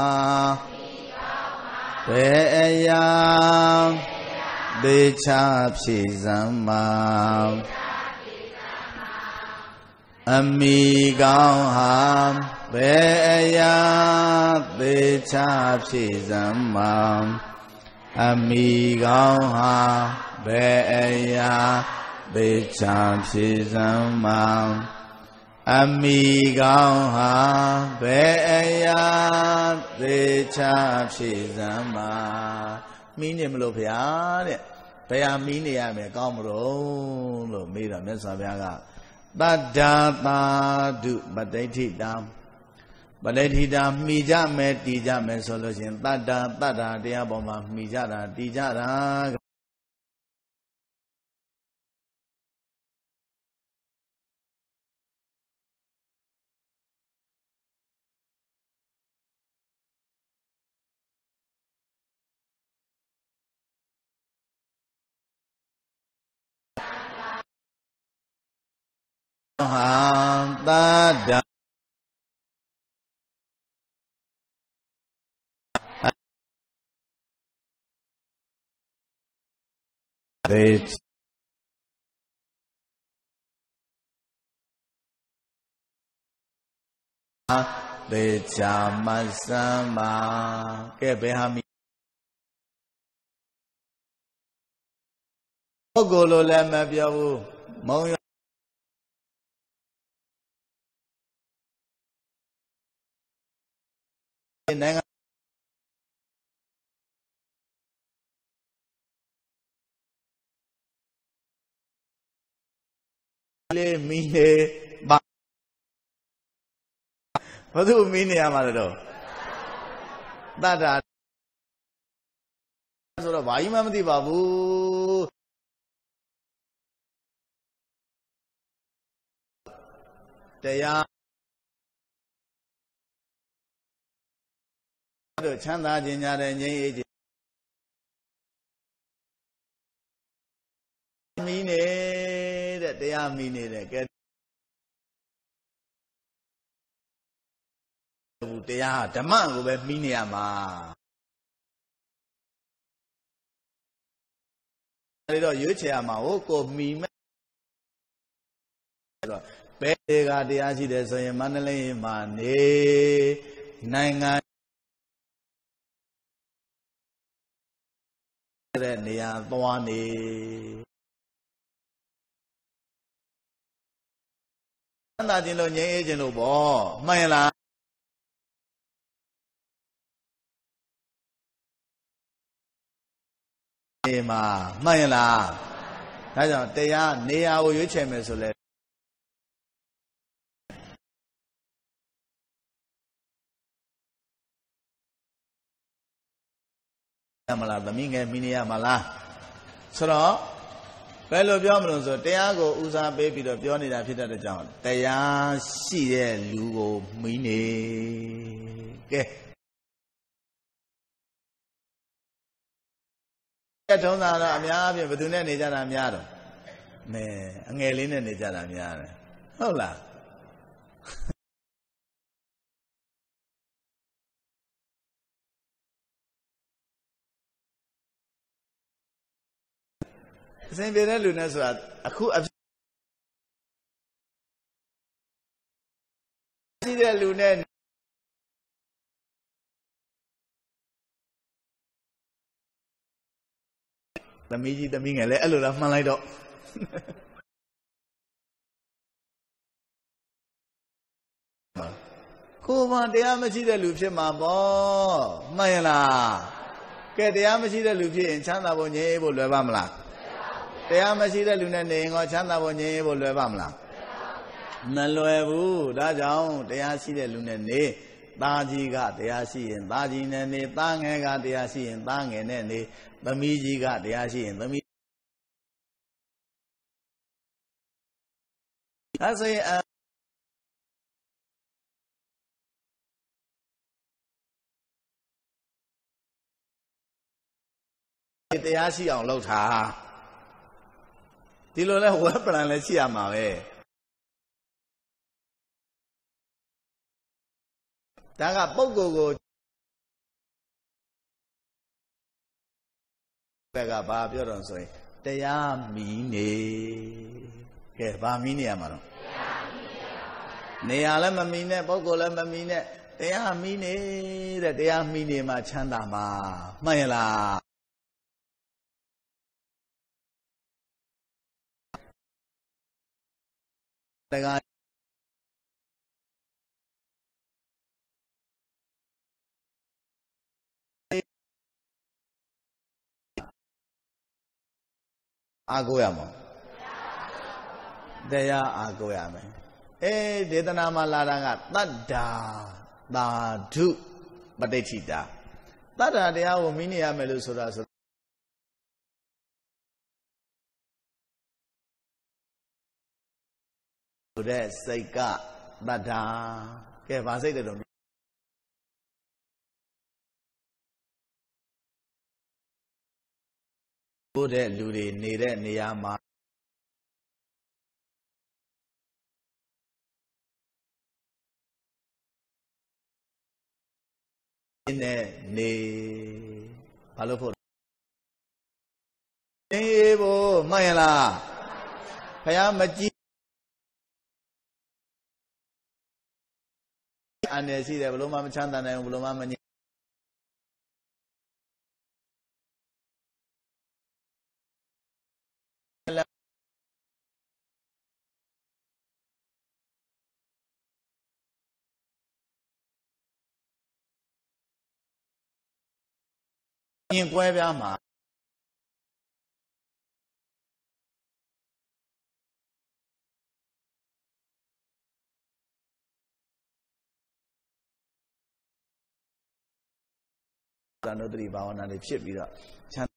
ဘယ်အရာသေချာဖြေစမ်းမှာအမိကောင်းဟာဘယ်အရာသေချာဖြေစမ်းမှာအမိကောင်းဟာဘယ်အရာသေချာဖြေစမ်းမှာအမိကောင်းဟာဘယ်အရာသေချာဖြေစမ်းမှာမိနေမလို့ဗျာတဲ့ဘယ်ဟာမိနေရမယ်ကောင်းမလို့မေးတော့မြတ်စွာဘုရားကတတ္တာသာဓုပဋိဋ္ဌိတံပဋိဋ္ဌိတာမိကြမယ်တီကြမယ်ဆိုလို့ရှိရင်တတ္တာတရားပေါ်မှာမိကြတာတီကြတာ Tadda They Chamasama Kebehami Ogolo Lamabiavu Moya Mine Ba Wadu Mine Amado Tata sort of Vaimamdi Babu Taya Chanda Jinya and Ye Mine that they are meaning get they are the man who have Miniama. You tell my Oko me. Pega the Ajides and Manale Mane Nanga Nia Boani Andadino Agent of Bo Mayla Mayla they are near you chamber. Mala, the Minga Minia Mala. So, Bello Biomronzo, Teago, Usa baby, the Bioni that fit at the John. They are see Lugo Mini. Get on Amia, but do not need an Amiado. Me, Angelina needs an Amiada. Hola. Same way, Lunas, a cool. See the Lunan. The Miji, the Ming, a little of Malaido. Kuma, the Amachi, the Lucia Mambo, Mayala. Get the Amachi, the Lucia in China, Bonye, Levamla. The Amachi, the Lunan, or China, Bonye, Levamla. Naloevu, Dajao, the Asi, the Lunan, Baji got the Asi and Baji and the Bang got the Asi and Bang and then the Miji got the Asi and the Mi. I say, the Asi on Lota. The Lola weapon and let's see a mave. Daga Bogo Daga Babion say, they are mean. Get Bamini Amaro. Nealama mine, Bogolama mine, they are mean that they are mean Machandama, Mayala. Agoyamo. They are Agoyame. Eh, Dedanama Laranga, Tada, Badu, but they cheat that. Tada, they are Minia Melusura. That say got, Tada, Kev, I say they don't. Good at Ludi, needed Niyama. ne balo for ne bo mayala phaya maji ane si de balo ma machanda nayi balo ma mani yin kwe bya ma Tanotri Bhavanaတွေဖြစ်ပြီးတော့ချမ်း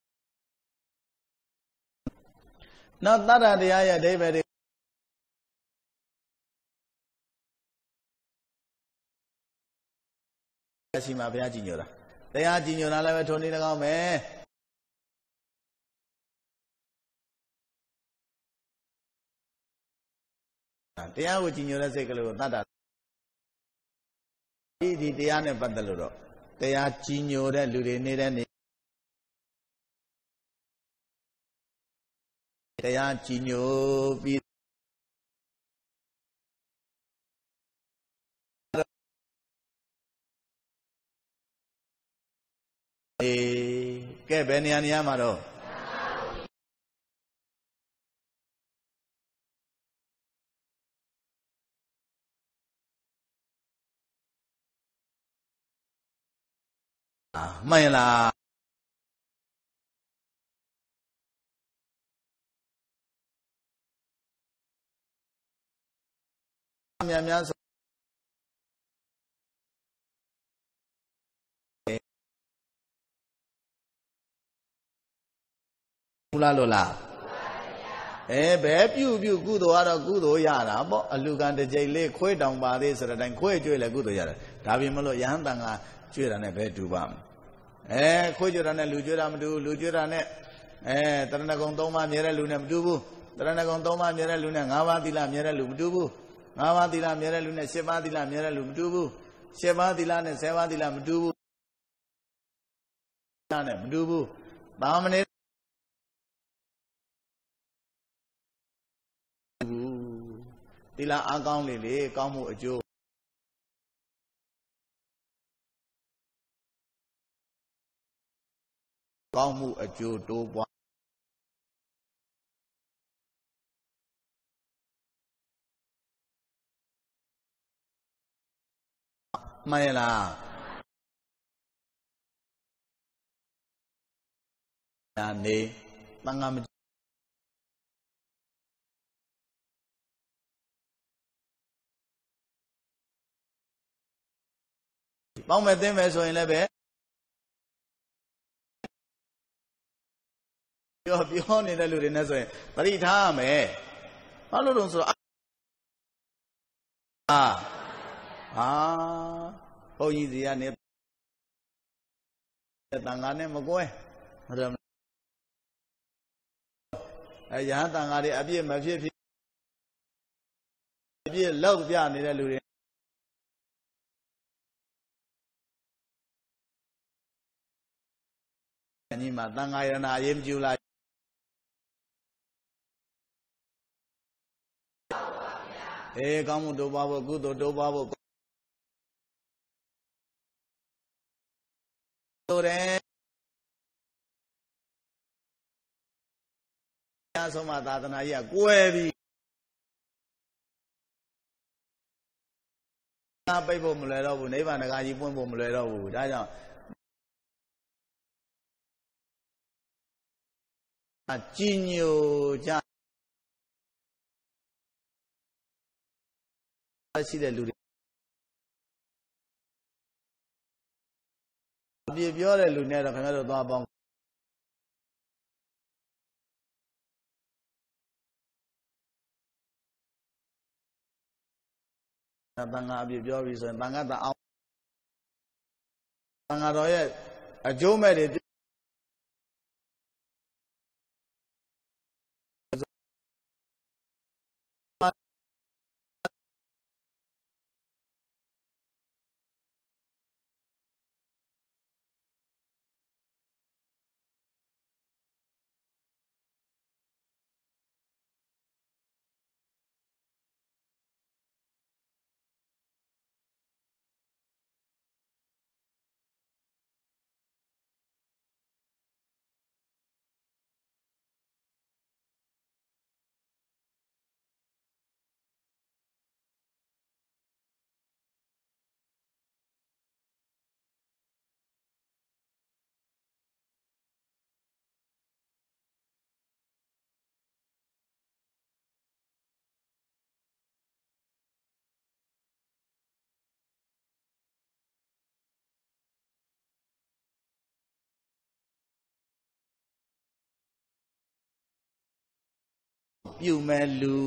နောက်တတ္တတရားရဲ့အဓိပ္ပာယ်တွေရှိမှာဘုရားကြည်ညိုတာတရားကြည်ညိုတာလည်းပဲထုံနေတကောင်းမယ်တရားကိုကြည်ညိုတဲ့စိတ်ကလေးကိုတတ္တဒီတရားနဲ့ပတ်သက်လို့တော့တရားကြည်ညိုတဲ့လူတွေနေတဲ့နေတရားကြည်ညိုပြီးကဲဘယ်နေရာမှာတော့မှန်လားများဆိုဘူးလားလို့လားဘယ်ပြုကုသိုလ်ကတော့ကုသိုလ်ရတာပေါ့အလူကံတစ်ကြိမ်လေးခွေးတောင်ပါသေးဆိုတဲ့အတိုင်းခွေးကျွေးလဲကုသိုလ်ရတယ်ဒါပြင်မလို့ယဟန်တန်ကကျွေးတာနဲ့ဘယ်တူပါ့မလဲခွေးကျွေးတာနဲ့လူကျွေးတာမတူဘူးလူကျွေးတာနဲ့တရဏဂုံ၃ပါးမြဲတဲ့လူနဲ့မတူဘူးတရဏဂုံ၃ပါးမြဲတဲ့လူနဲ့၅ပါးသီလမြဲတဲ့လူမတူဘူး၅ပါးသီလမြဲတဲ့လူနဲ့၈ပါးသီလမြဲတဲ့လူမတူဘူး၈ပါးသီလနဲ့၁၀ပါးသီလမတူဘူးနဲ့မတူဘူးသာမဏေသီလအားကောင်းလေကောင်းမှုအကျိုးကောင်းမှုအကျိုးတိုးပွားမှန်လားနေတန်ခါမပေါင်းမဲ့သိမဲ့ဆိုရင်လည်းပဲပြောနေတဲ့လူတွေနဲ့ဆိုရင်သတိထားရမယ်ဘာလို့လို့ဆိုတော့ဘုန်းကြီးစီကနေတန်ခါနဲ့မကွဲဟုတ်တယ်ရဟန်းတန်ခါတွေအပြည့်မဖြစ်ဖြစ်အပြည့်လောက်ပြနေတဲ့လူတွေညီမတန်ခါရဏအရေးမကြည့်လားကောင်းမှုတိုးပွားဖို့ကုသိုလ်တိုးပွားဖို့ဆိုတယ်အဆုံးမသာသနာကြီးကကွဲပြီးပိတ်ဖို့မလွယ်တော့ဘူးနိဗ္ဗာန်တကားကြီးပွင့်ဖို့မလွယ်တော့ဘူးဒါကြောင့်ကြည်ညိုကြရှိတဲ့လူတွေအပြည့်ပြောတဲ့လူနဲ့တော့ခင်ဗျားတို့သွားပေါင်းတန်ခါအပြည့်ပြောပြီဆိုရင်တန်ခါတအောင်တန်ခါတော်ရဲ့အကျိုးမဲ့တွေပြုမဲ့လူ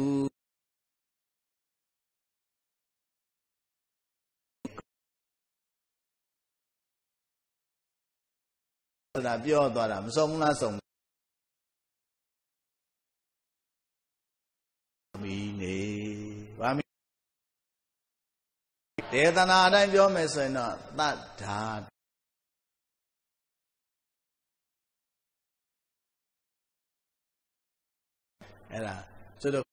ဆိုတာပြောသွားတာမဆုံးဘူးလားဆုံးမီနေဗာမီဒေသနာအတိုင်းပြောမယ်ဆိုရင်တော့သတ္ထာအဲ့ဒါဆိုတော့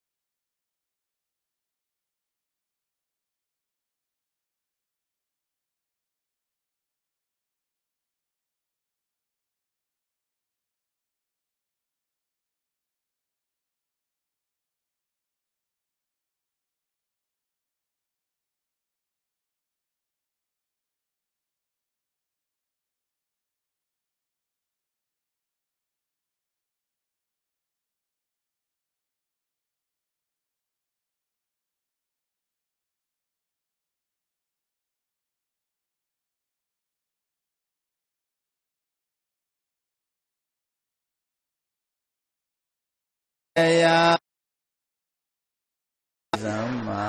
ယာသမ္မာ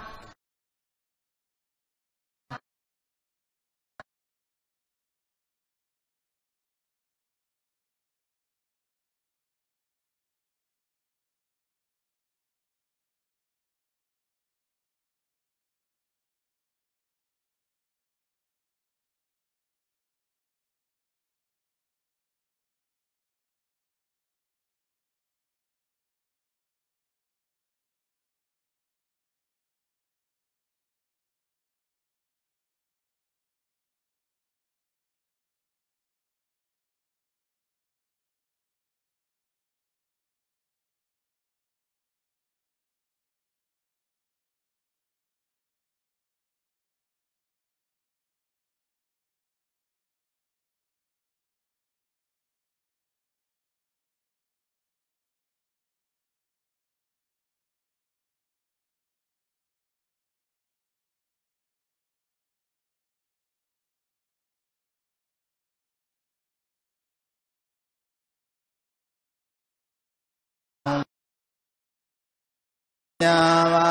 ညာပါ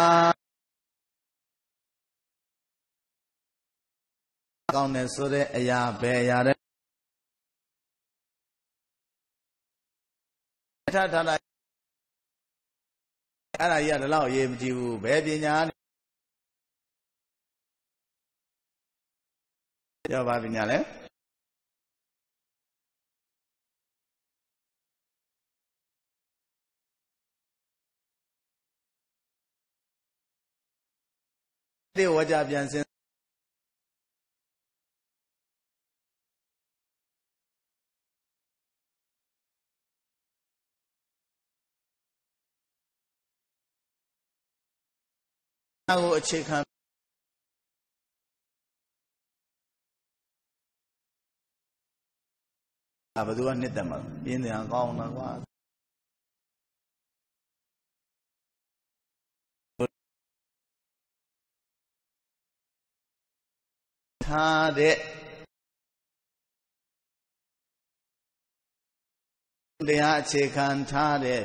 ကောင်းတယ်ဆိုတဲ့အရာပဲအရာတဲ့ထထလာအဲ့ဒါကြီးကဒီလောက်အရေးမကြီးဘူးဘယ်ပညာပြောပါပညာလဲဒီဝါကြပြန်စင်ကိုအခြေခံဘယ်သူကနှစ်သက်မှာပြင်းတယ်ကောင်းတာကွာထားတဲ့တရားအခြေခံထားတဲ့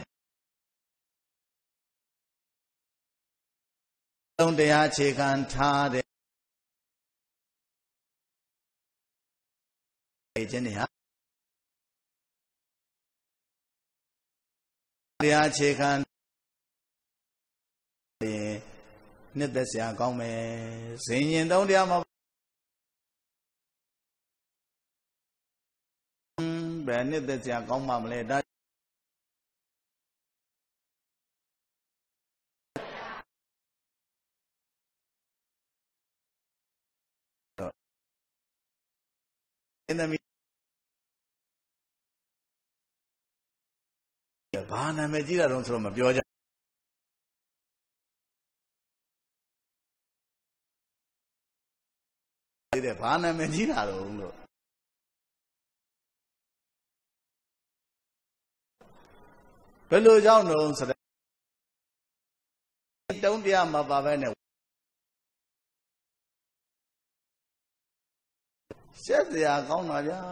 တရားအခြေခံထားတဲ့ခြင်းတွေဟာတရားအခြေခံနှစ်သက်စရာကောင်းမယ်ဇင်ရင်သုံးတရားမှာဘယ်နှစ်သက်စရာကောင်းမှမလဲဒါအင်းသမီးဘာနာမည်ကြီးတာတော့ဆိုတော့မပြောကြတဲ့ဘာနာမည်ကြီးတာတော့လို့ဘယ်လိုကြောင့်တော့ဆိုတဲ့တုံးတရားမပါပဲနဲ့ရှက်စရာကောင်းတာဗျာ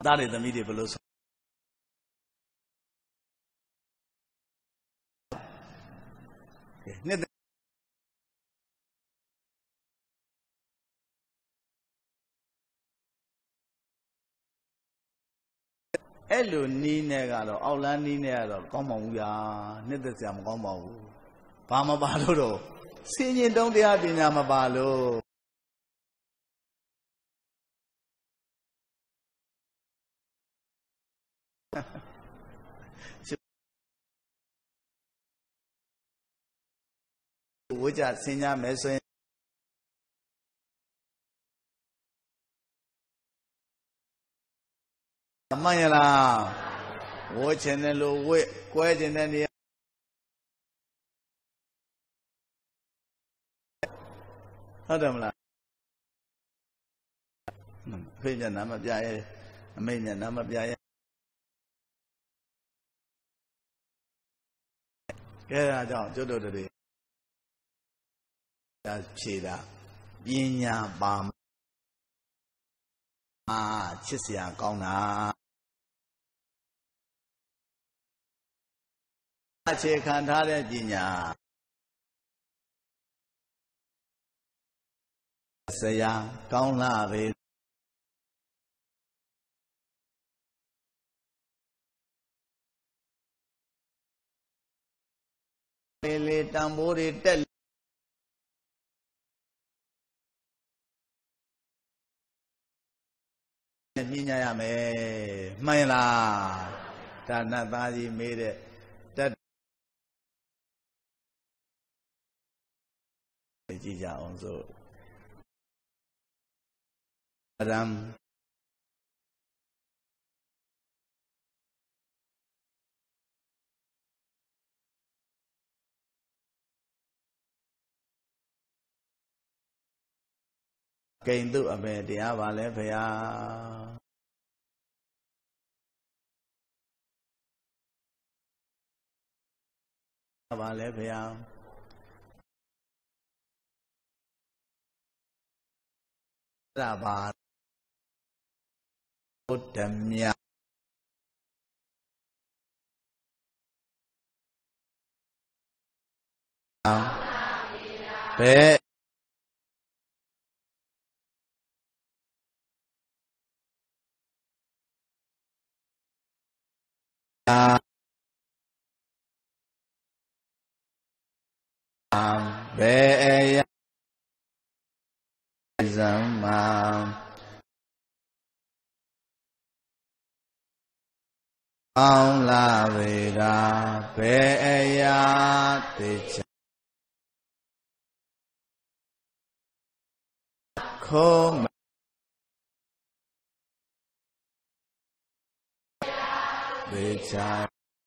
သားတွေသမီးတွေဘယ်လိုနှစ်အဲ့လိုနီးနဲ့ကတော့အောက်လန်းနီးနဲ့ကတော့ကောင်းပါဘူးဗျာနှစ်သက်စရာမကောင်းပါဘူးဘာမပါလို့တော့စင်ရင်တုံးတရားပညာမပါလို့ဝိကြဆင်ညာမယ်ဆိုရင်မှန်ရလားဝိချင်တယ်လို့ဝိကွဲချင်တဲ့နေရာဟုတ်တယ်မလားဖေးမျက်နှာမပြရဲအမိတ်မျက်နှာမပြရဲကဲဒါကြောင့်ကျွတ်တို့တွေဖြေတာပညာပါချစ်စရာကောင်းတာအခြေခံထားတဲ့ပညာဆရာကောင်းလာပဲလေတံပိုးတွေတက်ပညာရမယ်မှန်လားဒါနတ်သားကြီးမေးတဲ့တက်ကြည့်ကြအောင်ဆိုရမ်ကိန်သူအမေတရားပါလဲဖေဟာပါလဲဖေဟာအဲ့ဒါပါဘုဒ္ဓမြတ်ဘယ်ဘယ်အရာဇမ္မာအောင်လာဝေရာဘယ်အရာတေချာခေါ်တေချာ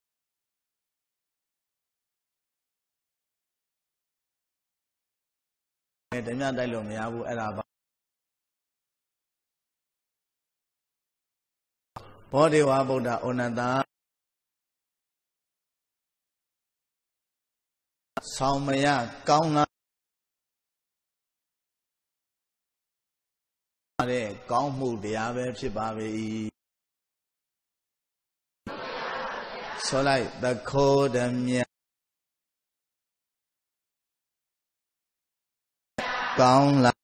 တညတိုက်လို့မရဘူးအဲ့ဒါပါဘောဓိဝါဗုဒ္ဓဩနတာဆောင်းမရကောင်းလာတဲ့ကောင်းမှုတရားပဲဖြစ်ပါ၏ဆိုလိုက်သခိုးဓမြကောင်းလာ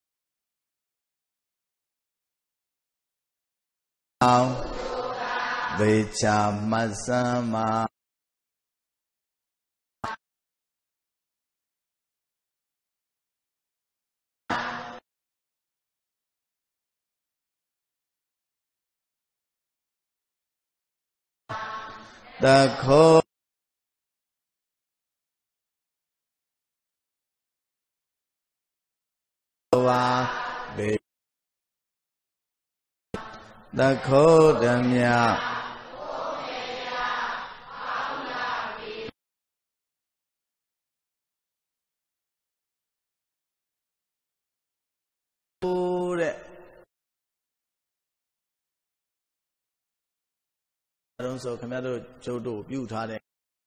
အောင်ဝေချာမဆမ်းမာသခိုးဝါဘေသခိုးဓမြတဲ့အဲတော့ဆိုခင်ဗျားတို့ကျုပ်တို့ပြုထားတဲ့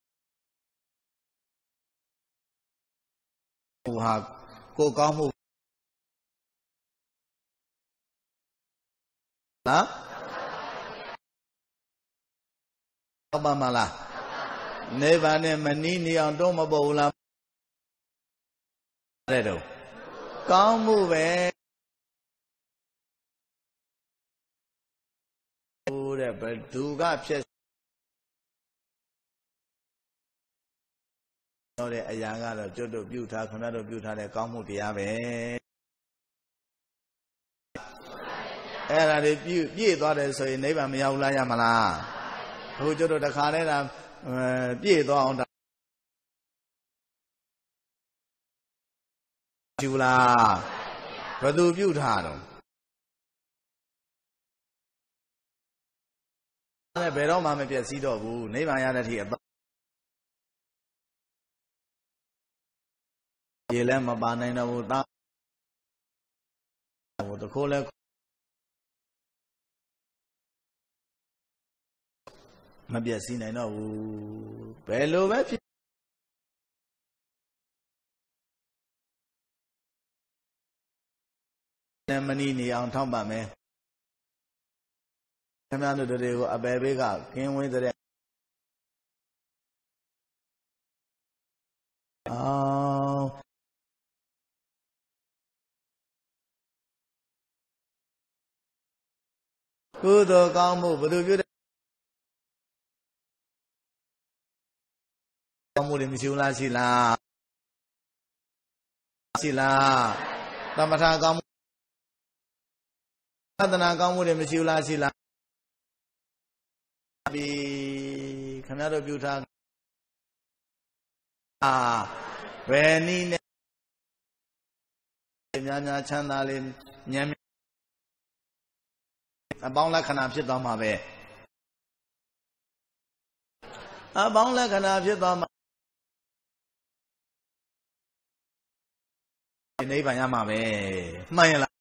ဟိုဟာကိုကောင်းမှုနော်ပါမလားနိဗ္ဗာန်နဲ့မနီးနေအောင်တော့မပေါ်ဘူးလားတဲ့တော့ကောင်းမှုပဲဟိုတဲ့ဘယ်သူကဖြစ်တော့တဲ့အရာကတော့ကျွတ်တို့ပြုထားခဏတို့ပြုထားတဲ့ကောင်းမှုတရားပဲအဲ့ဒါတွေပြည့်သွားတယ်ဆိုရင်နိဗ္ဗာန်မရောက်လားရမလားဟိုကျွတ်တို့တခါတည်းကပြည့်သွားအောင်ကျူလားဘယ်သူပြုထားတော့အဲ့ဘယ်တော့မှမပြည့်စည်တော့ဘူးနိဗ္ဗာန်ရတဲ့အထိရေလည်းမပါနိုင်တော့ဘူးသားဟိုတခိုးလည်းမပြည့်စည်နိုင်တော့ဘူးဘယ်လိုပဲဖြစ်မနီးနေအောင်ထောက်ပါမယ်ခင်ဗျားတို့တွေကိုအပယ်ဘေးကကင်းဝေးတဲ့ကုသိုလ်ကောင်းမှုဘယ်သူပြုတဲ့ကောင်းမှုတွေမရှိဘူးလားရှိလားရှိလားသမထကောင်းမှုသဒ္ဒနာကောင်းမှုတွေမရှိဘူးလားရှိလားပြီခင်ဗျားတို့ပြုထားဘယ်နည်းနဲ့များများချမ်းသာလေးဉာဏ်အပေါင်းလက္ခဏာဖြစ်သွားမှာပဲအပေါင်းလက္ခဏာဖြစ်သွားမှာနိဗ္ဗာန်ရမှာပဲမှန်ရလား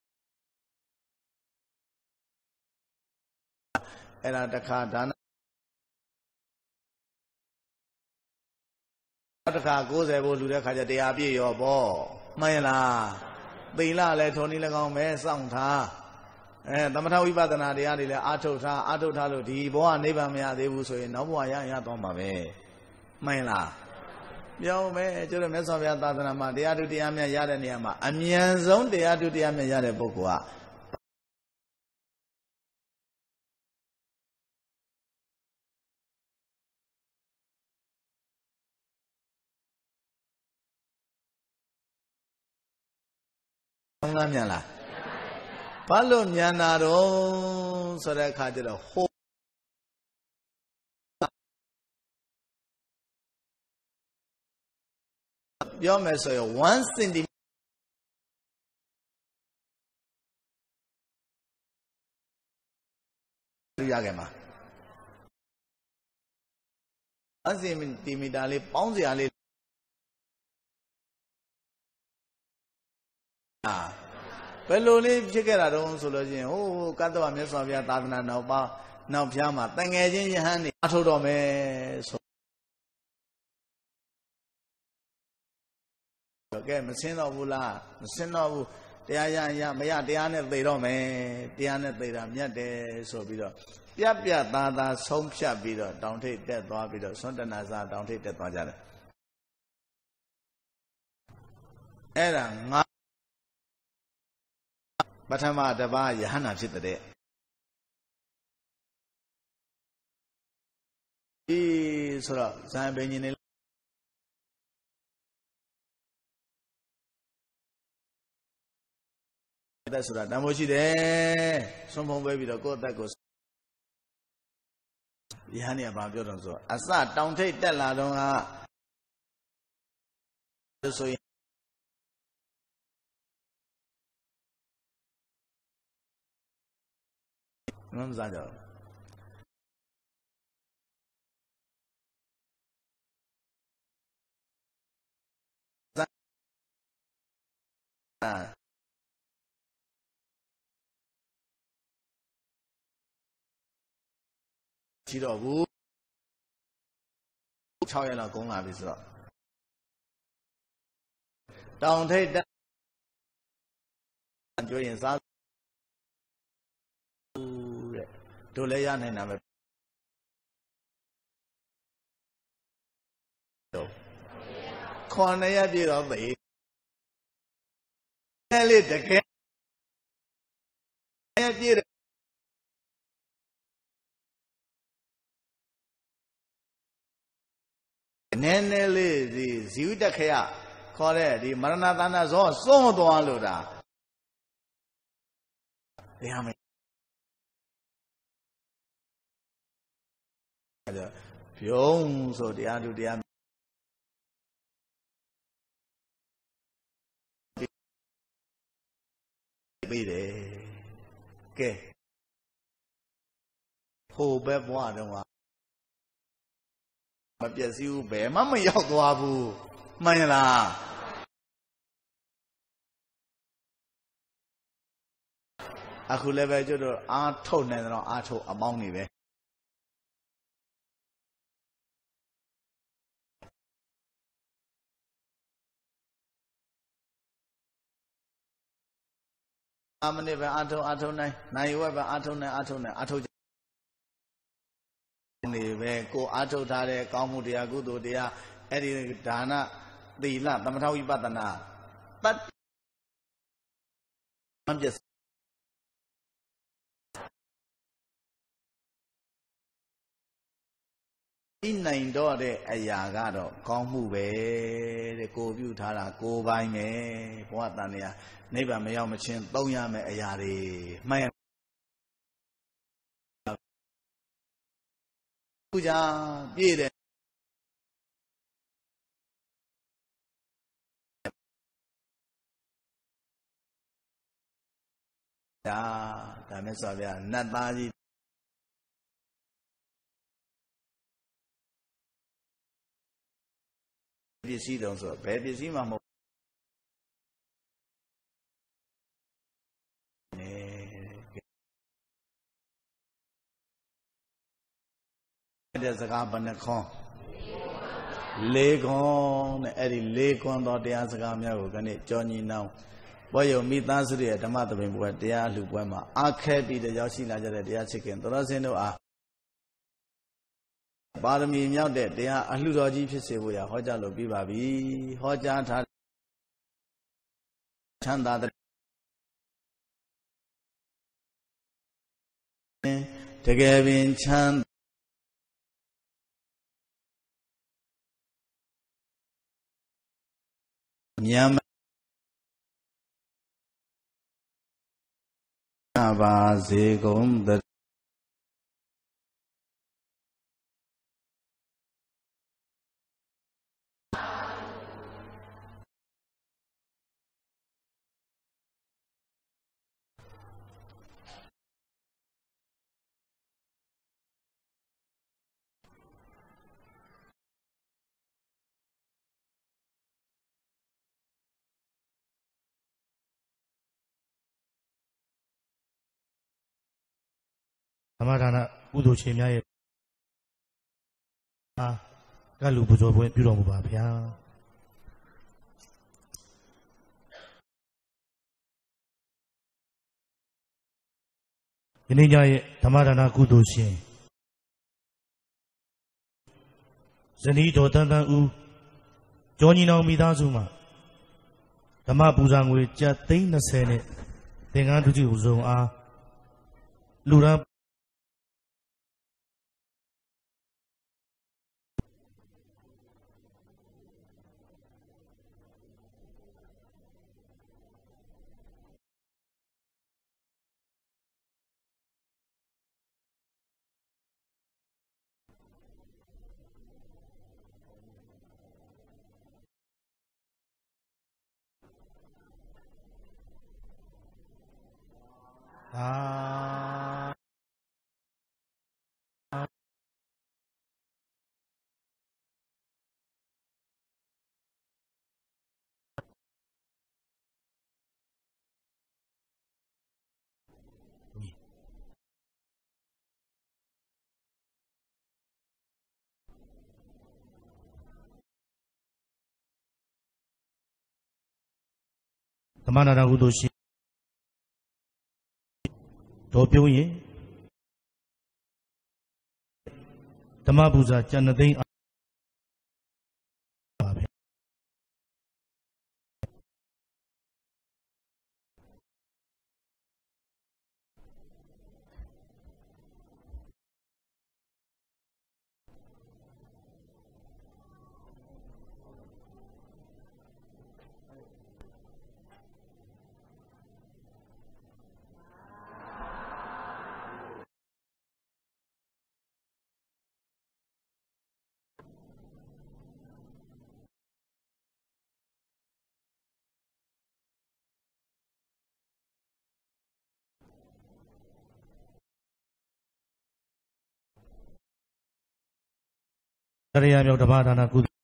အဲ့ဒါတခါဒါနတခါ90ဘို့လူတဲ့ခါကျတရားပြည့်ရောပေါ့မှန်ရလားသီလလည်းထုံနည်းလည်းကောင်းပဲစောင့်ထားသမထဝိပဿနာတရားတွေလည်းအာထုတ်ထားလို့ဒီဘဝနိဗ္ဗာန်မရသေးဘူးဆိုရင်နောက်ဘဝရသွားမှာပဲမှန်လားပြောမယ်ကျတော့မြတ်စွာဘုရားသာသနာမှာတရားထုတရားမြတ်ရတဲ့နေရာမှာအမြန်ဆုံးတရားထုတရားမြတ်ရတဲ့ပုဂ္ဂိုလ်ကဟုတ်လားမြန်လားဘာလို့မြန်တာတော့ဆိုတဲ့အခါကျတော့ဟိုပြောမယ်ဆိုရင်1 cm ရခဲ့မှာ1 cm လေးပေါင်းစရာလေးဘယ်လိုလေးဖြစ်ခဲ့တာတုံးဆိုလို့ချင်းဟိုကတ္တဝမြတ်စွာဘုရားသာသနာနောက်ဖျားမှာတန်ငယ်ချင်းယဟန်နေအထုတ်တော်မယ်ဆိုကဲမစင်းတော့ဘူးလားမစင်းတော့ဘူးတရားရမရတရားနဲ့သိတော့မယ်တရားနဲ့သိတာမြတ်တယ်ဆိုပြီးတော့ပြသားဆုံးဖြတ်ပြီးတော့တောင်ထိပ်တက်သွားပြီးတော့သွန်တနာစာတောင်ထိပ်တက်သွားကြတယ်အဲ့ဒါငါပထမတပါးယဟန္တာဖြစ်တဲ့ဒီဆိုတော့ဇံပင်ကြီးနေတဲ့ဆိုတာတန်ဖိုးရှိတယ်ဆုံးဖုံးပေးပြီးတော့ကိုယ့်အသက်ကိုယဟန်เนี่ยဘာပြောတော့ဆိုအစတောင်ထိပ်တက်လာတော့ကဆိုရင်မမစားကြဘူးကြည့်တော့ဘူး6ရက်လောက်ကုန်လာပြီဆိုတော့တောင်ထိပ်တက်ကြွရင်စားတဲ့တို့လည်းရနိုင်တာပဲ 9 ပြည့်တော့သေအဲ့လေတကယ်ပြည့်နည်းနည်းလေးဒီဇီဝတခရခေါ်တဲ့ဒီမရဏသန္တာဇောစွန့်သွားလို့ဒါတရားမယ်ပြုံးဆိုတရားသူတရားပြီးတယ်ကဲဟိုဘက်ဘွားတော့မပြည့်စည်ဘူးဘယ်မှမရောက်သွားဘူးမှန်လားအခုလည်းပဲကျွတ်တော့အားထုတ်နေတော့အားထုတ်အပေါင်းနေပဲ5 မိနစ်ပဲအားထုတ်နိုင်ဝက်ပဲအားထုတ်နေပဲကိုအားထုတ်ထားတဲ့ကောင်းမှုတရားကုသိုလ်တရားအဲ့ဒီဒါနသီလသမထဝိပဿနာတတ်မပြည့်ဒီနိုင်တော့တဲ့အရာကတော့ကောင်းမှုပဲတဲ့ကိုပြုထားတာကိုပိုင်းပဲဘဝတန်တရားနိဗ္ဗာန်မရောက်မချင်းသုံးရမယ့်အရာတွေမှန်ပူဇာပြည့်တယ်ဒါမဲ့ဆိုဗျာနတ်သားကြီးပစ္စည်းတုံးဆိုဘယ်ပစ္စည်းမှမဟုတ်တဲ့စကားဘယ်နှခွန်း4ခွန်းနဲ့အဲ့ဒီ4ခွန်းသောတရားစကားများကိုခဏကြောညီနောင်ဘောယုံမိသားစုရဲ့ဓမ္မသဘင်ပွဲတရားလူပွဲမှာအားခဲပြီးတဲ့ရောက်ရှိလာကြတဲ့တရားချစ်ခင်သောစင်တို့အားပါရမီမြောက်တဲ့တရားအလှူတော်ကြီးဖြစ်စေဖို့ရဟောကြားလို့ပြီးပါပြီဟောကြားထားချမ်းသာတဲ့တကယ်ပင်ချမ်းမြန်ပါစေကုန်သတ္တဓမ္မဒါနကုသိုလ်ရှင်များရဲ့ကလူပူဇော်ပွဲပြုတော်မူပါဗျာယနေ့ညရဲ့ဓမ္မဒါနကုသိုလ်ရှင်ဇနီးတော်တန်တန်ဦးကျော်ညီနောင်မိသားစုမှာဓမ္မပူဇာငွေကျပ်သိန်း20နဲ့သင်္ကန်းသူကြီးဦးဆုံးအားလူရန်ဓမ္မဒါနကုသိုလ်ရှင်တော်ပြုံးရင်ဓမ္မပူဇာကျန်တဲ့သိန်းတရားမြောက်ဓမ္မဒါနကုသို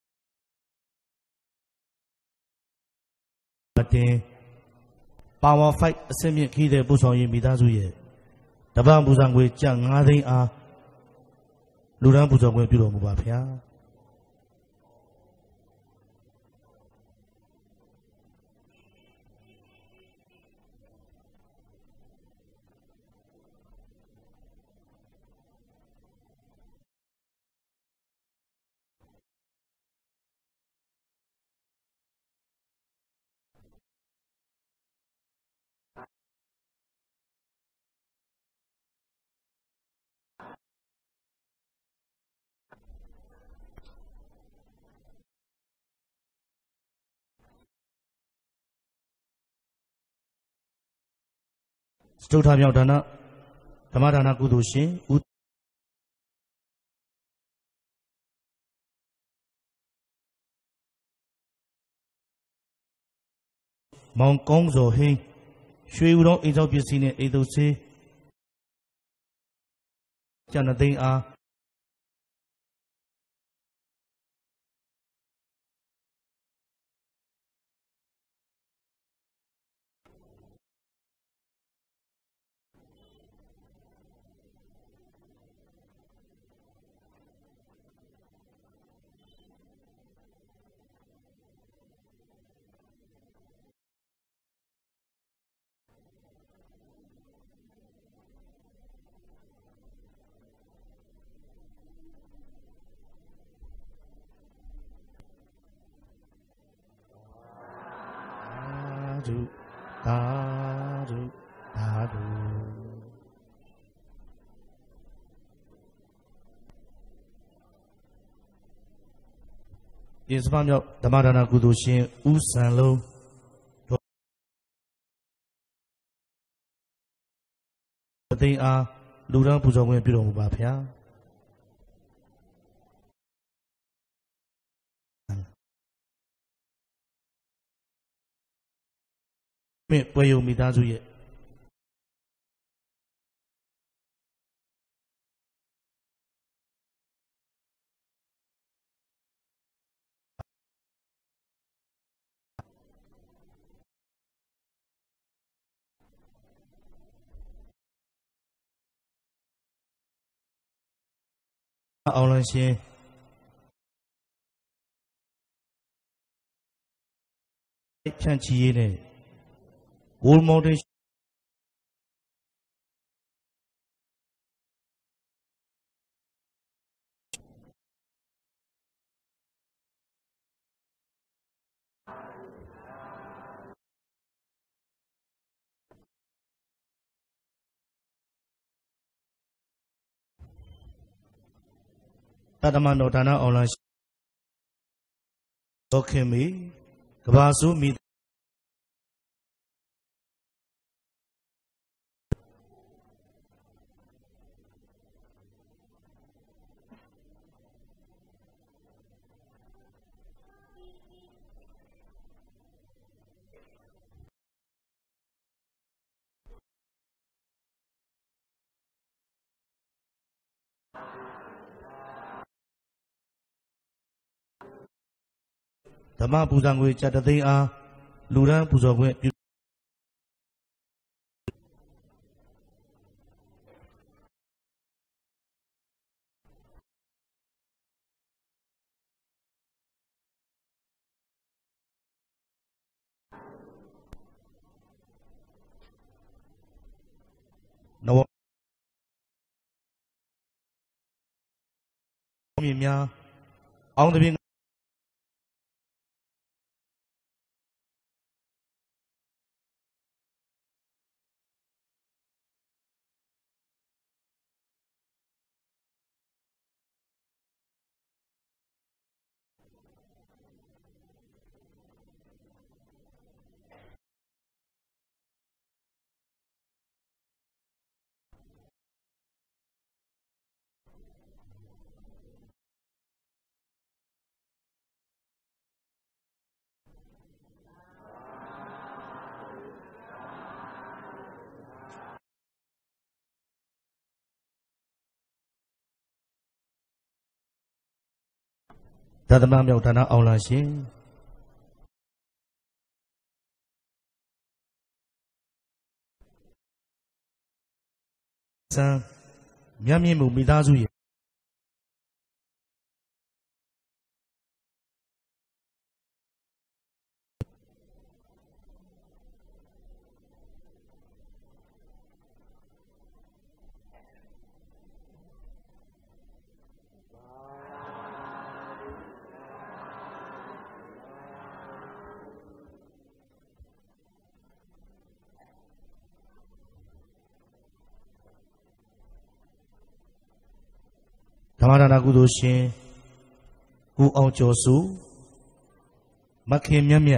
လ်တင် Power 5 အစမြင့်ခီးတဲ့ပူဆောင်ရေးမိသားစုရဲ့တပံပူဇံငွေကျပ်9 သိန်းအားလူရန်ပူဇော်ခွင့်ပြုတော်မူပါဗျာစတုထမြောက်ဒါနဓမ္မဒါနကုသိုလ်ရှင်ဦးမောင်ကောင်းစောဟင်းရွှေဦးတော်အိမ်ဆောက်ပစ္စည်းနဲ့အိမ်သုံးဆေးကျန်တဲ့သိန်းအားသာဓုသာဓုဒီစပမြောက်ဓမ္မဒါနကုသိုလ်ရှင်ဦးစံလုံးအသိအားလူရန်ပူဇော်ခွင့်ပြုတော်မူပါဗျာမြင့်ပွဲယုံမိသားစုရဲ့အောင်လန်းရှင်ဖြန့်ချီရေးနဲ့Gold Mountain တတမန်တော်ဒါနအောင်လန်းတော်ခင်မီကဘာစုမိဓမ္မပူဇံငွေကျပ်သိန်းအားလူရန်ပူဇော်ခွင့်ပြုနဝမြင်များအောင်တပြင်းဒါသမမြောက်ဌာနအောင်လာရှင်စံမြတ်မြင့်မှုမိသားစုရဲ့ဓမ္မဒါနကုသိုလ်ရှင်ကိုအောင်ကျော်စုမခင်မြတ်မြတ်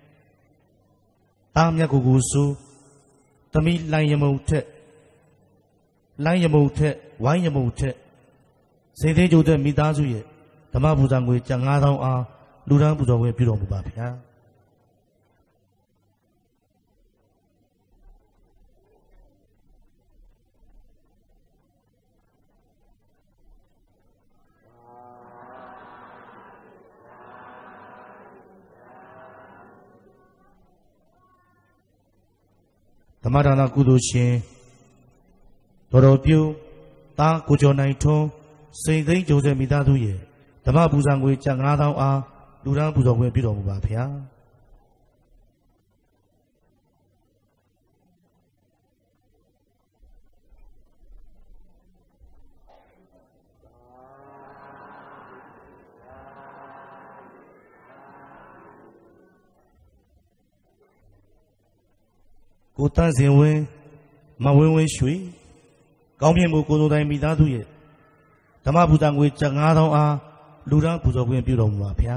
တာမြတ်ကိုစုသမီးလိုင်းရမုံထက်ဝိုင်းရမုံထက်စေသေးကျိုးတဲ့မိသားစုရဲ့ဓမ္မပူဇာငွေကျပ်9000အားလူဒန်းပူဇော်ခွင့်ပြုတော်မူပါဗျာဓမ္မဒါနကုသိုလ်ရှင်တော်ပြုတာကိုကျော်နိုင်ထွန်းစိန်သိန်းကျိုးတဲ့မိသားစုရဲ့ဓမ္မပူဇာငွေကျပ်9000အားလူဒန်းပူဇော်ခွင့်ပြုတော်မူပါဗျာကိုတန်းစင်ဝင်းမဝင်းဝင်းရွှေကောင်းမြင့်မှုကိုစိုးတိုင်းမိသားစုရဲ့ဓမ္မပူဇာငွေကျပ်9000အားလူဒန်းပူဇော်ခွင့်ပြုတော်မူပါဗျာ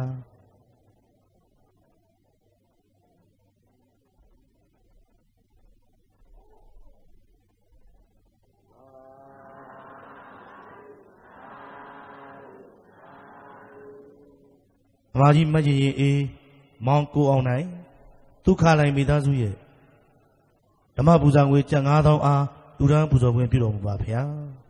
ဓမ္မကြီးမကြီးရင်အေးမောင်ကိုအောင်နိုင်ဒုက္ခလိုက်မိသားစုရဲ့ဓမ္မပူဇာငွေကျပ်9000အားလူဒန်းပူဇော်ခွင့်ပြုတော်မူပါဗျာ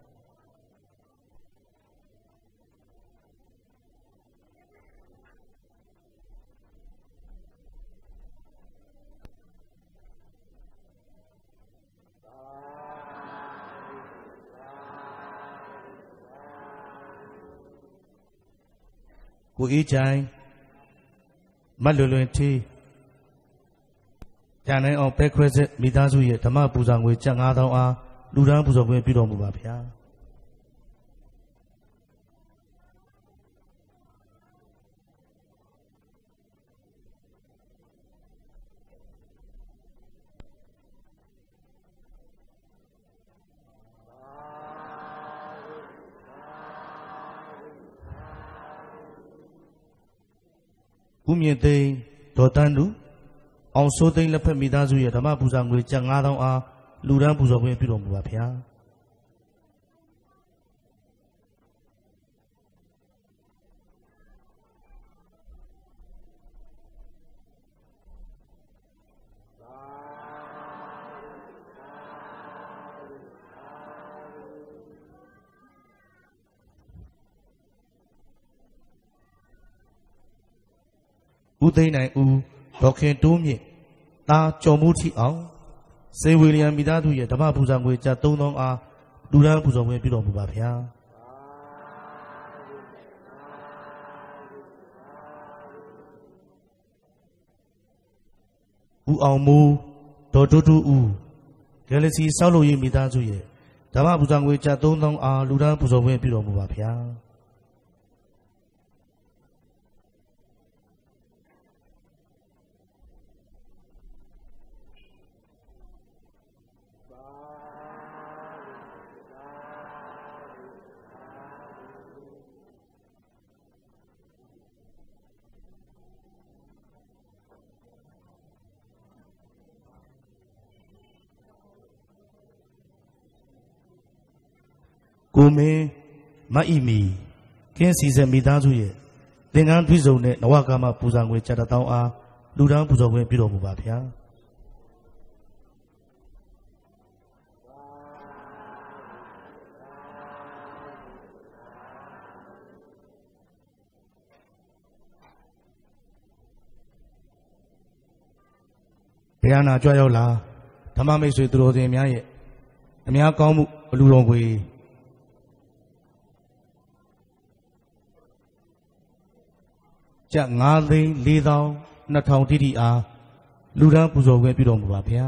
ကိုအေးချိုင်မတ်လွင်ထီးကျန်နိုင်အောင်ပဲခွဲစစ်မိသားစုရဲ့ဓမ္မပူဇာငွေကျပ်9000အားလူဒန်းပူဇော်ခွင့်ပြုတော်မူပါဗျာဦးမြင့်သိန်းဒေါ်တန်းသူအောင်စိုးသိန်းလက်ဖက်မိသားစုရဲ့ဓမ္မပူဇာငွေကျပ်9000အားလူဒန်းပူဇော်ခွင့်ပြုတော်မူပါဗျာဦးသိန်းနိုင်ဦးဒေါက်ခင်တိုးမြင့်တာကျော်မှုထီအောင်စေဝေလျံမိသားစုရဲ့ဓမ္မပူဇာငွေကျပ်3000အားလူဒန်းပူဇော်ခွင့်ပြုတော်မူပါဗျာဦးအောင်မူဒေါ်တူတူဦးဂယ်လစီဆောက်လုပ်ရေးမိသားစုရဲ့ဓမ္မပူဇာငွေကျပ်3000အားလူဒန်းပူဇော်ခွင့်ပြုတော်မူပါဗျာကိုမင်းမအီမီကင်းစီစံမိသားစုရဲ့သင်္ကန်းတွိစုံနဲ့နဝကာမပူဇာငွေကျပ်1000အားလူဒန်းပူဇော်ခွင့်ပြုတော်မူပါဗျာဘုရားနာကြွရောက်လာဓမ္မမိတ်ဆွေသူတော်စင်များရဲ့အများကောင်းမှုအလူတော်ကိုကျပ်9,04,2,000တိတိအားလူဒန်းပူဇော်ခွင့်ပြုတော်မူပါဗျာ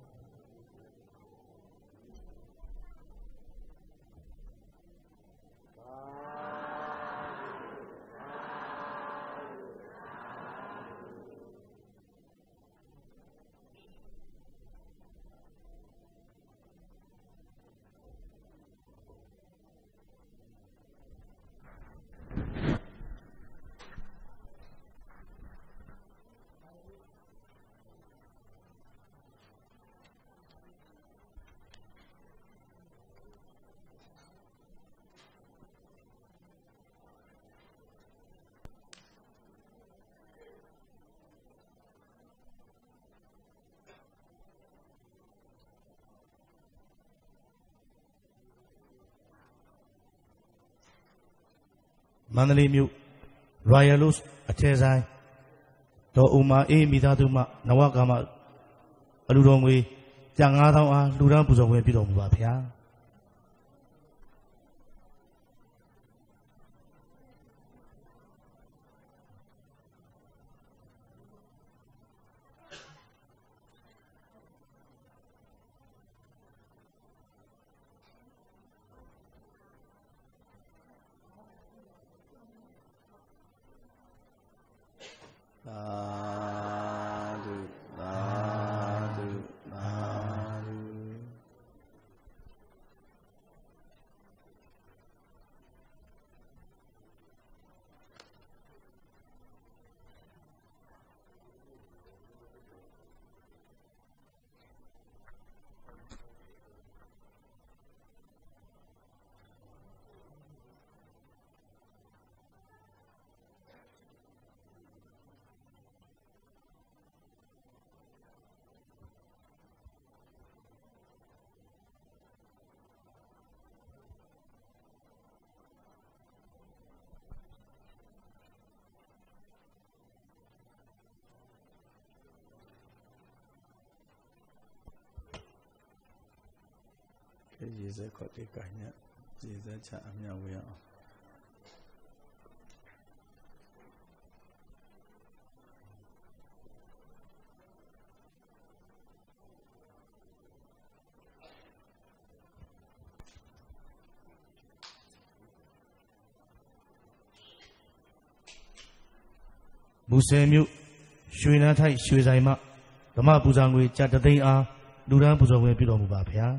မန္တလေးမြို့ Royal Lodge အထက်ဆိုင်ဒေါ်ဦးမအေးမိသားစုမှနဝကာမအလူတော်ငွေကျပ်9,000အားလူဒန်းပူဇော်ခွင့်ပြုတော်မူပါဗျာရေစက်ခေါ်တဲ့ကိုင်းနဲ့ရေစက်ချအမြောက်ဝေးအောင်မူဆယ်မြို့ရွှေနန်းထိုက်ရွှေဆိုင်မှဓမ္မပူဇာငွေကျပ်3 သိန်းအားလူဒန်းပူဇော်ခွင့်ပြုတော်မူပါဗျာ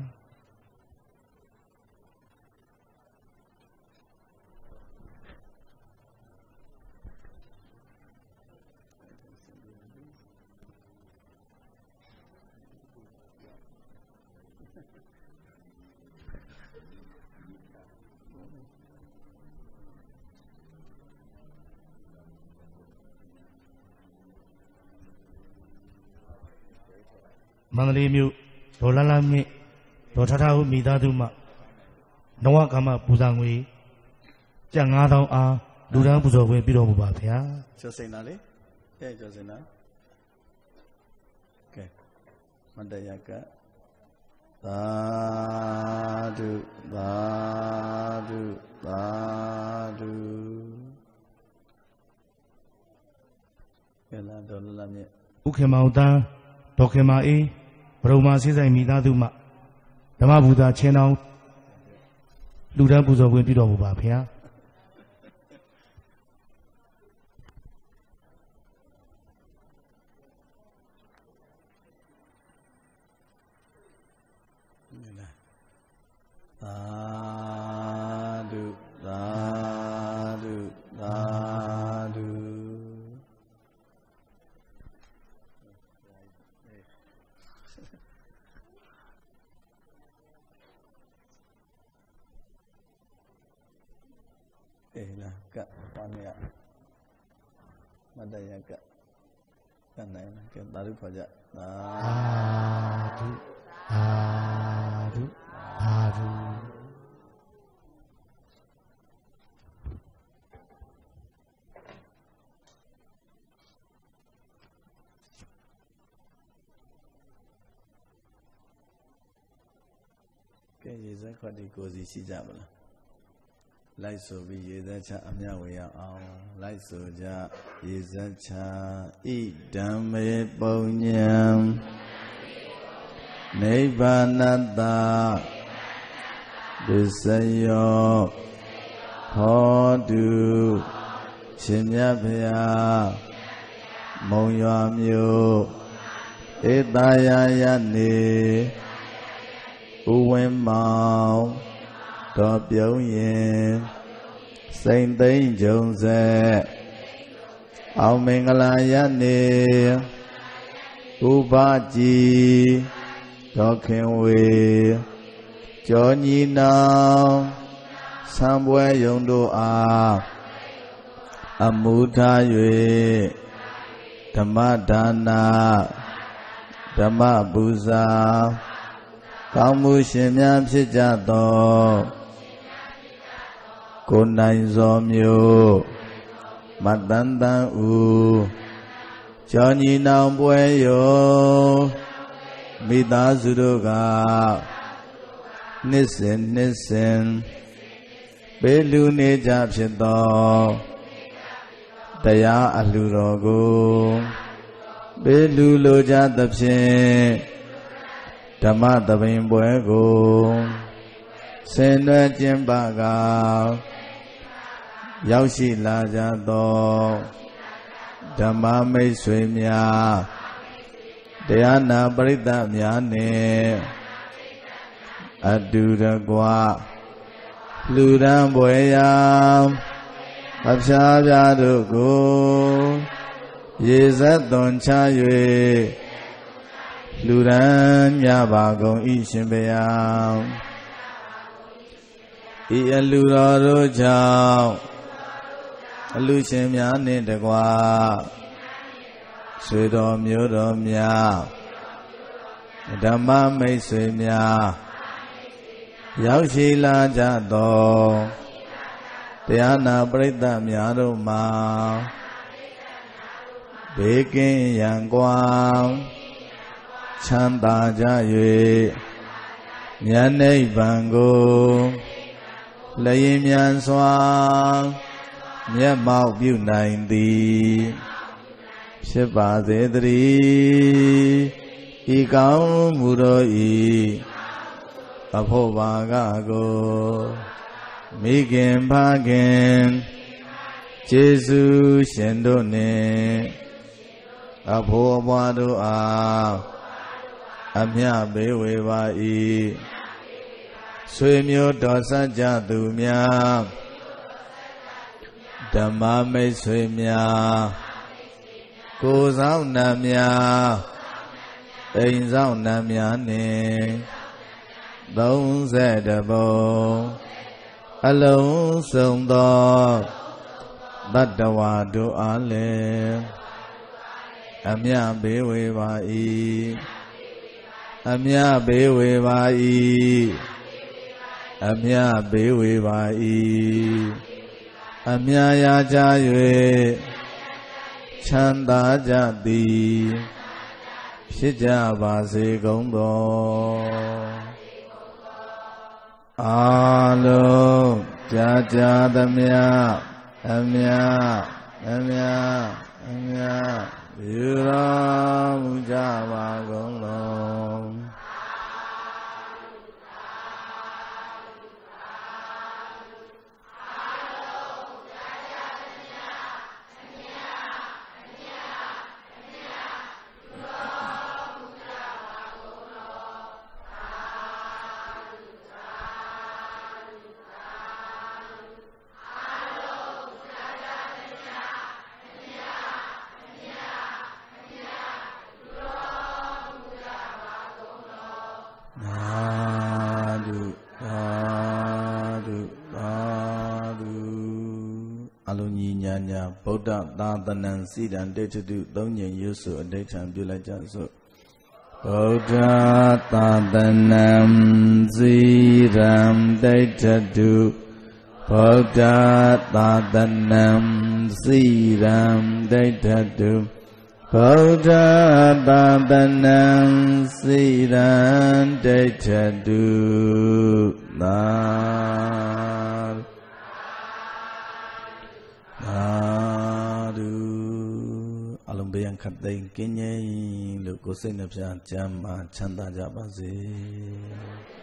မန္တလေးမြို့ဒေါ်လာလာမြင့်ဒေါ်ထထဦးမိသားစုမှနဝကာမပူဇာငွေကျပ်9,000အားလူဒန်းပူဇော်ခွင့်ပြုတော်မူပါဗျာကျော်စိန်သားလေကျော်စိန်သားကဲမတရကသာဓုသာဓုသာဓုကဲလာဒေါ်လာလာမြင့်ဥခေမောင်တန်းဒေါ်ခေမာအေးဘရုံမာဆေးဆိုင်မိသားစုမှဓမ္မဘူတာချင်းတောင်းလူဒန်းပူဇော်ခွင့်ပြုတော်မူပါဗျာသာဓုသာဓုသာဓုလာကပါမရမတရကနိုင်လားကဲသာဓုခေါ်ကြသာဓုသာဓုသာဓုကဲရေစက်ခွက်ဒီကိုစီရှိကြမလားလိုက်ဆိုပြီးရေစက်ချအမြဝေရအောင်လိုက်ဆိုကြရေစက်ချဣဓမ္မေပုံညံနိဗ္ဗာနတ္တဒုစယောဟောတုရှင်မြတ်ဗျာမုံရွာမြို့ဧတယာယနေဥဝင်းမောင်တော်ပြုံးရင်စိန်သိမ့်ကြုံဆက်အောင်မင်္ဂလာယနေဥပကြည်တော်ခင်ဝေကျော်ညီနောင်ဆံပွဲယုံတို့အားအမှုထား၍ဓမ္မဒါနာဓမ္မပူဇာကောင်းမှုရှင်များဖြစ်ကြသောကိုနိုင်စောမျိုးမတန်တန်ဦးကျော်ညီနောင်ပွဲယုံမိသားစုတို့ကနှစ်စဉ်ပေးလူနေကြဖြစ်သောတရားအလှတော်ကိုပေးလူလိုကြသဖြင့်ဓမ္မသဘင်ပွဲကိုဆင်နွှဲကျင်းပကရောက်ရှိလာကြသောဓမ္မမိတ်ဆွေများတရားနာပရိသတ်များနှင့်အတူတကွလူရန်ပွဲရာအဖျားပြားတို့ကိုရေစက်သွန်ချ၍လူရန်မြပါကုန်ဤရှင်ဘုရားဤအလူတော်တို့ကြောင့်အလူရှင်များနှင့်တကွာဆွေတော်မျိုးတော်များဓမ္မမိတ်ဆွေများရောက်ရှိလာကြသောတရားနာပရိသတ်များတို့မှာဘေးကင်းရန်ကွာချမ်းသာကြ၍ဉာဏ်နိဗ္ဗာန်ကိုလျင်မြန်စွာမျက်မှောက်ပြုနိုင်သည်ဖြစ်ပါစေတည်းဤကောင်းမှုတော်ဤအဖို့ဘာကကိုမိခင်ဖခင်ကျေးဇူးရှင်တို့နှင့်အဖို့အပွားတို့အားအမြပေးဝေပါ၏ဆွေမျိုးတော်စကြသူများဓမ္မမိတ်ဆွေများကိုယ်ဆောင်နှံများအိမ်ဆောင်နှံများနှင့်30ဘုံအလုံးစုံသောတတ္တဝါတို့အားလည်းအမြဘေးဝေပါ၏အမြဘေးဝေပါ၏အမြဘေးဝေပါ၏အမြရာကြ၍ချမ်းသာကြသည်ဖြစ်ကြပါစေကုန်သောအာလုံးကြာသမျှအမြယူတော်မူကြပါကုန်လောဗုဒ္ဓသာသနံစိတံတေတ္တုသုံးညင်ရွတ်ဆိုအဋ္ဌံပြုလိုက်ကြစို့ဗုဒ္ဓသာသနံစိတံတေတ္တုဗုဒ္ဓသာသနံစိတံတေတ္တုဗုဒ္ဓသာသနံစိတံတိဋ္ဌတုသာအလုံးဘေးရန်ခတ်သိမ်းကင်းငြိမ်းလို့ကိုယ်စိတ်နှပြချမ်းသာချမ်းသာကြပါစေ